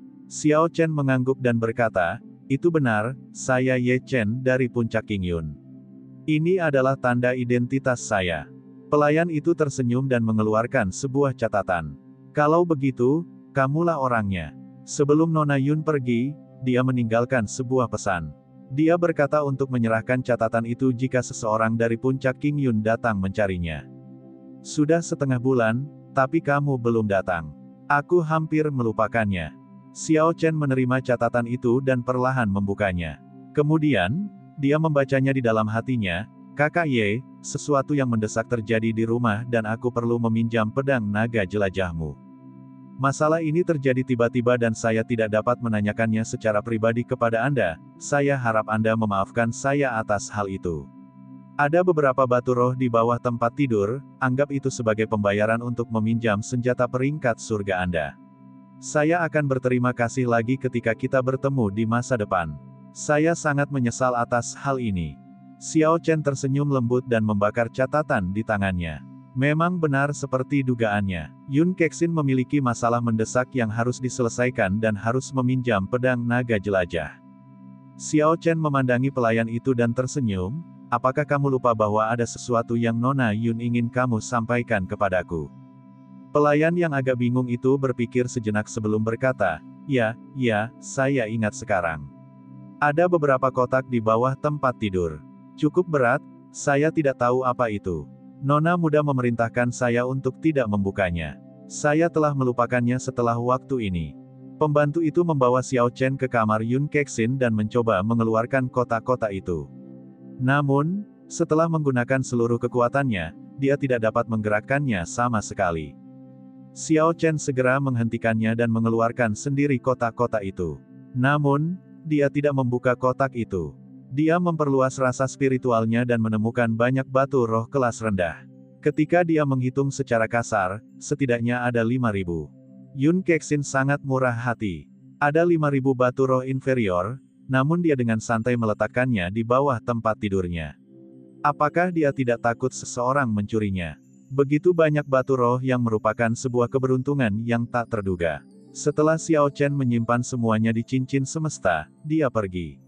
Xiao Chen mengangguk dan berkata, itu benar, saya Ye Chen dari puncak King Yun. Ini adalah tanda identitas saya. Pelayan itu tersenyum dan mengeluarkan sebuah catatan. Kalau begitu, kamulah orangnya. Sebelum Nona Yun pergi, dia meninggalkan sebuah pesan. Dia berkata untuk menyerahkan catatan itu jika seseorang dari puncak King Yun datang mencarinya. Sudah setengah bulan, tapi kamu belum datang. Aku hampir melupakannya. Xiao Chen menerima catatan itu dan perlahan membukanya. Kemudian, dia membacanya di dalam hatinya, Kakak Ye, sesuatu yang mendesak terjadi di rumah dan aku perlu meminjam pedang naga jelajahmu. Masalah ini terjadi tiba-tiba dan saya tidak dapat menanyakannya secara pribadi kepada Anda, saya harap Anda memaafkan saya atas hal itu. Ada beberapa batu roh di bawah tempat tidur, anggap itu sebagai pembayaran untuk meminjam senjata peringkat surga Anda. Saya akan berterima kasih lagi ketika kita bertemu di masa depan. Saya sangat menyesal atas hal ini. Xiao Chen tersenyum lembut dan membakar catatan di tangannya. Memang benar seperti dugaannya. Yun Kexin memiliki masalah mendesak yang harus diselesaikan dan harus meminjam pedang naga jelajah. Xiao Chen memandangi pelayan itu dan tersenyum, apakah kamu lupa bahwa ada sesuatu yang Nona Yun ingin kamu sampaikan kepadaku? Pelayan yang agak bingung itu berpikir sejenak sebelum berkata, ya, saya ingat sekarang. Ada beberapa kotak di bawah tempat tidur. Cukup berat, saya tidak tahu apa itu. Nona muda memerintahkan saya untuk tidak membukanya. Saya telah melupakannya setelah waktu ini. Pembantu itu membawa Xiao Chen ke kamar Yun Kexin dan mencoba mengeluarkan kotak-kotak itu. Namun, setelah menggunakan seluruh kekuatannya, dia tidak dapat menggerakkannya sama sekali. Xiao Chen segera menghentikannya dan mengeluarkan sendiri kotak-kotak itu. Namun, dia tidak membuka kotak itu. Dia memperluas rasa spiritualnya dan menemukan banyak batu roh kelas rendah. Ketika dia menghitung secara kasar, setidaknya ada 5.000. Yun Kexin sangat murah hati. Ada 5.000 batu roh inferior, namun dia dengan santai meletakkannya di bawah tempat tidurnya. Apakah dia tidak takut seseorang mencurinya? Begitu banyak batu roh yang merupakan sebuah keberuntungan yang tak terduga. Setelah Xiao Chen menyimpan semuanya di cincin semesta, dia pergi.